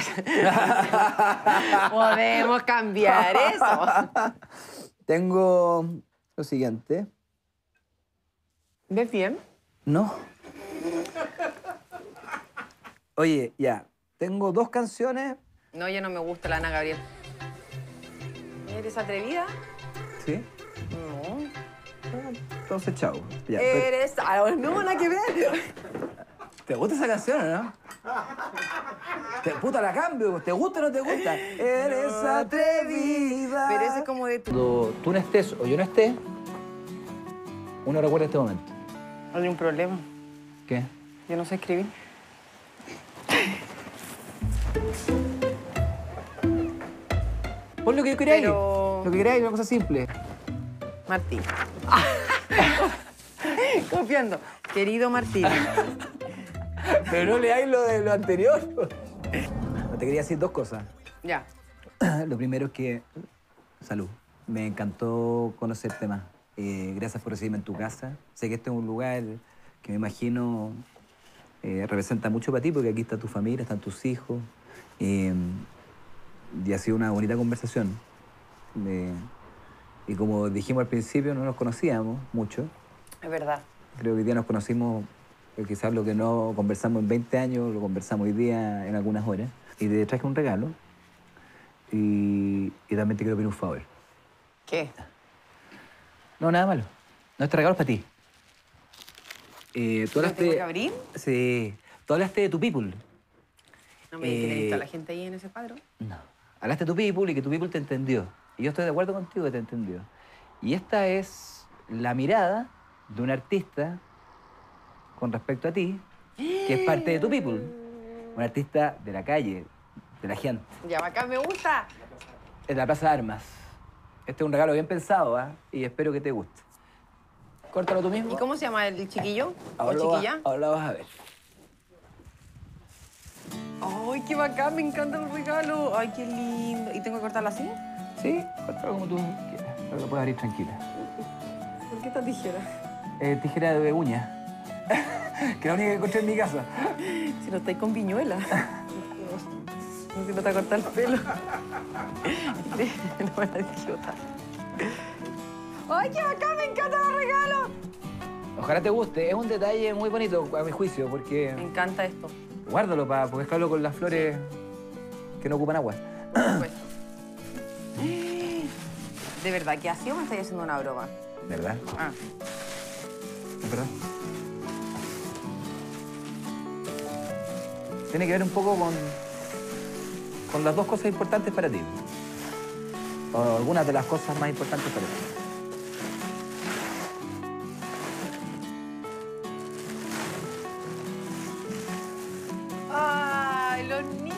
Podemos cambiar eso. Tengo lo siguiente. ¿Ves bien? No. Oye, ya. Tengo 2 canciones. No, ya no me gusta la Ana Gabriel. ¿Eres atrevida? ¿Sí? No. Entonces, chao. Ya, Eres... No, nada que ver. ¿Te gusta esa canción o no? Puta, la cambio. ¿Te gusta o no te gusta? Eres atrevida. Pero ese es como de tu... Cuando tú no estés o yo no esté, uno recuerda este momento. Hay un problema. ¿Qué? Yo no sé escribir. Pon lo que queráis. Pero- Lo que queráis, una cosa simple. Martín. Confiando. Querido Martín. Pero no leáis lo de lo anterior. Te quería decir 2 cosas. Ya. Lo primero es que... Salud. Me encantó conocerte más. Gracias por recibirme en tu casa. Sé que este es un lugar que me imagino representa mucho para ti, porque aquí está tu familia, están tus hijos. Y ha sido una bonita conversación. Y como dijimos al principio, no nos conocíamos mucho. Es verdad. Creo que hoy día nos conocimos, quizás lo que no conversamos en 20 años, lo conversamos hoy día en algunas horas. Y te traje un regalo. Y también te quiero pedir un favor. ¿Qué? No, nada malo. No, este regalo es para ti. Tú ¿Lo tengo que abrir? Sí. Tú hablaste de tu people. No me dijiste que está la gente ahí en ese cuadro. No. Hablaste de tu people y que tu people te entendió. Y yo estoy de acuerdo contigo que te entendió. Y esta es la mirada de un artista con respecto a ti, que es parte de tu people. Un artista de la calle, de la gente. Ya, acá me gusta. En la Plaza de Armas. Este es un regalo bien pensado, ¿ah? Y espero que te guste. Córtalo tú mismo. ¿Y cómo se llama el chiquillo? ¿O Ahora lo vas- chiquilla? ahora lo vas a ver. Ay, qué bacán, me encanta el regalo. Ay, qué lindo. ¿Y tengo que cortarlo así? Sí, córtalo como tú quieras. Pero lo puedes abrir tranquila. ¿Por qué esta tijera? Tijera de uña. Que es la única que encontré en mi casa. Si no estáis con viñuela. No, si no te corta el pelo. No, la idiota. ¡Ay, qué bacán! ¡Me encantan los regalos! Ojalá te guste. Es un detalle muy bonito, a mi juicio, porque... Me encanta esto. Guárdalo para mezclarlo con las flores que no ocupan agua. Por supuesto. ¿De verdad qué ha sido o me estáis haciendo una broma? ¿Verdad? Ah. Es verdad. Tiene que ver un poco con las 2 cosas importantes para ti. O algunas de las cosas más importantes para ti. ¡Ay, los niños!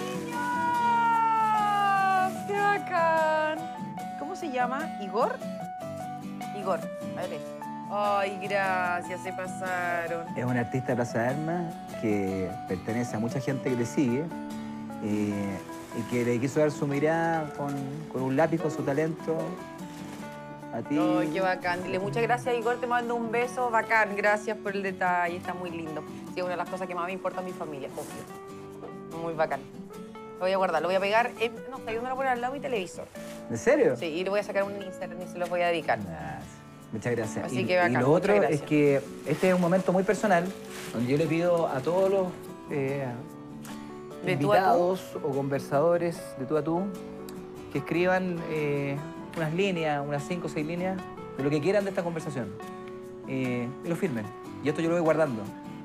¡Qué bacán! ¿Cómo se llama? ¿Igor? Igor, a ver. Ay, gracias, se pasaron. Es un artista de Plaza de Armas que pertenece a mucha gente que le sigue y que le quiso dar su mirada con un lápiz, con su talento a ti. Ay, qué bacán. Dile muchas gracias, Igor. Te mando un beso. Bacán. Gracias por el detalle. Está muy lindo. Sí, es una de las cosas que más me importa a mi familia, obvio. Muy bacán. Lo voy a guardar. Lo voy a pegar. No sé, yo me lo voy a poner al lado de mi televisor. ¿En serio? Sí, y le voy a sacar un Instagram y se los voy a dedicar. Muchas gracias. Así y, que bacán, y lo otro muchas es gracias. que este es un momento muy personal donde yo le pido a todos los ¿De tú a tú? invitados o conversadores de tú a tú que escriban unas líneas, unas 5 o 6 líneas de lo que quieran de esta conversación. Y lo firmen. Y esto yo lo voy guardando.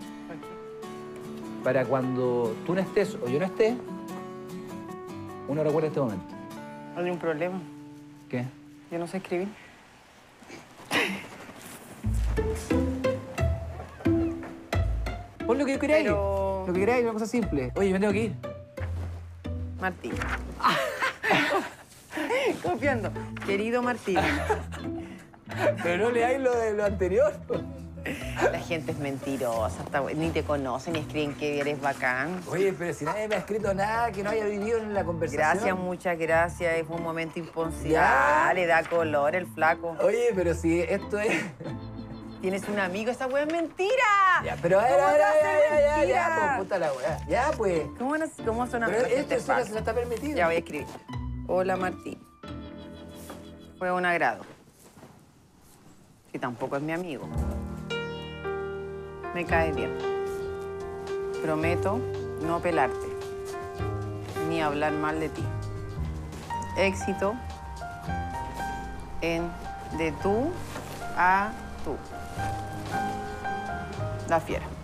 Para cuando tú no estés o yo no esté, uno recuerda este momento. ¿Hay un problema? ¿Qué? Yo no sé escribir. Pon lo que queráis. Pero- Lo que queráis, una cosa simple. Oye, me tengo que ir. Martín. Confiando. Querido Martín. Pero no leáis lo de lo anterior. La gente es mentirosa, ni te conocen ni escriben que eres bacán. Oye, pero si nadie me ha escrito nada que no haya vivido en la conversación. Gracias, muchas gracias. Fue un momento imposible. Ya. Le da color el flaco. Oye, pero si esto es... Tienes un amigo, esa weá es mentira. Ya, pero ¿Cómo va a ser ya, mentira? pues, puta la weá. Ya, pues. ¿Cómo suena Pero la gente esto sí falsa? se lo está permitido. Ya voy a escribir. Hola, Martín. Fue un agrado. Si tampoco es mi amigo. Me cae bien. Prometo no pelarte, ni hablar mal de ti. Éxito en de tú a tú. La Fiera.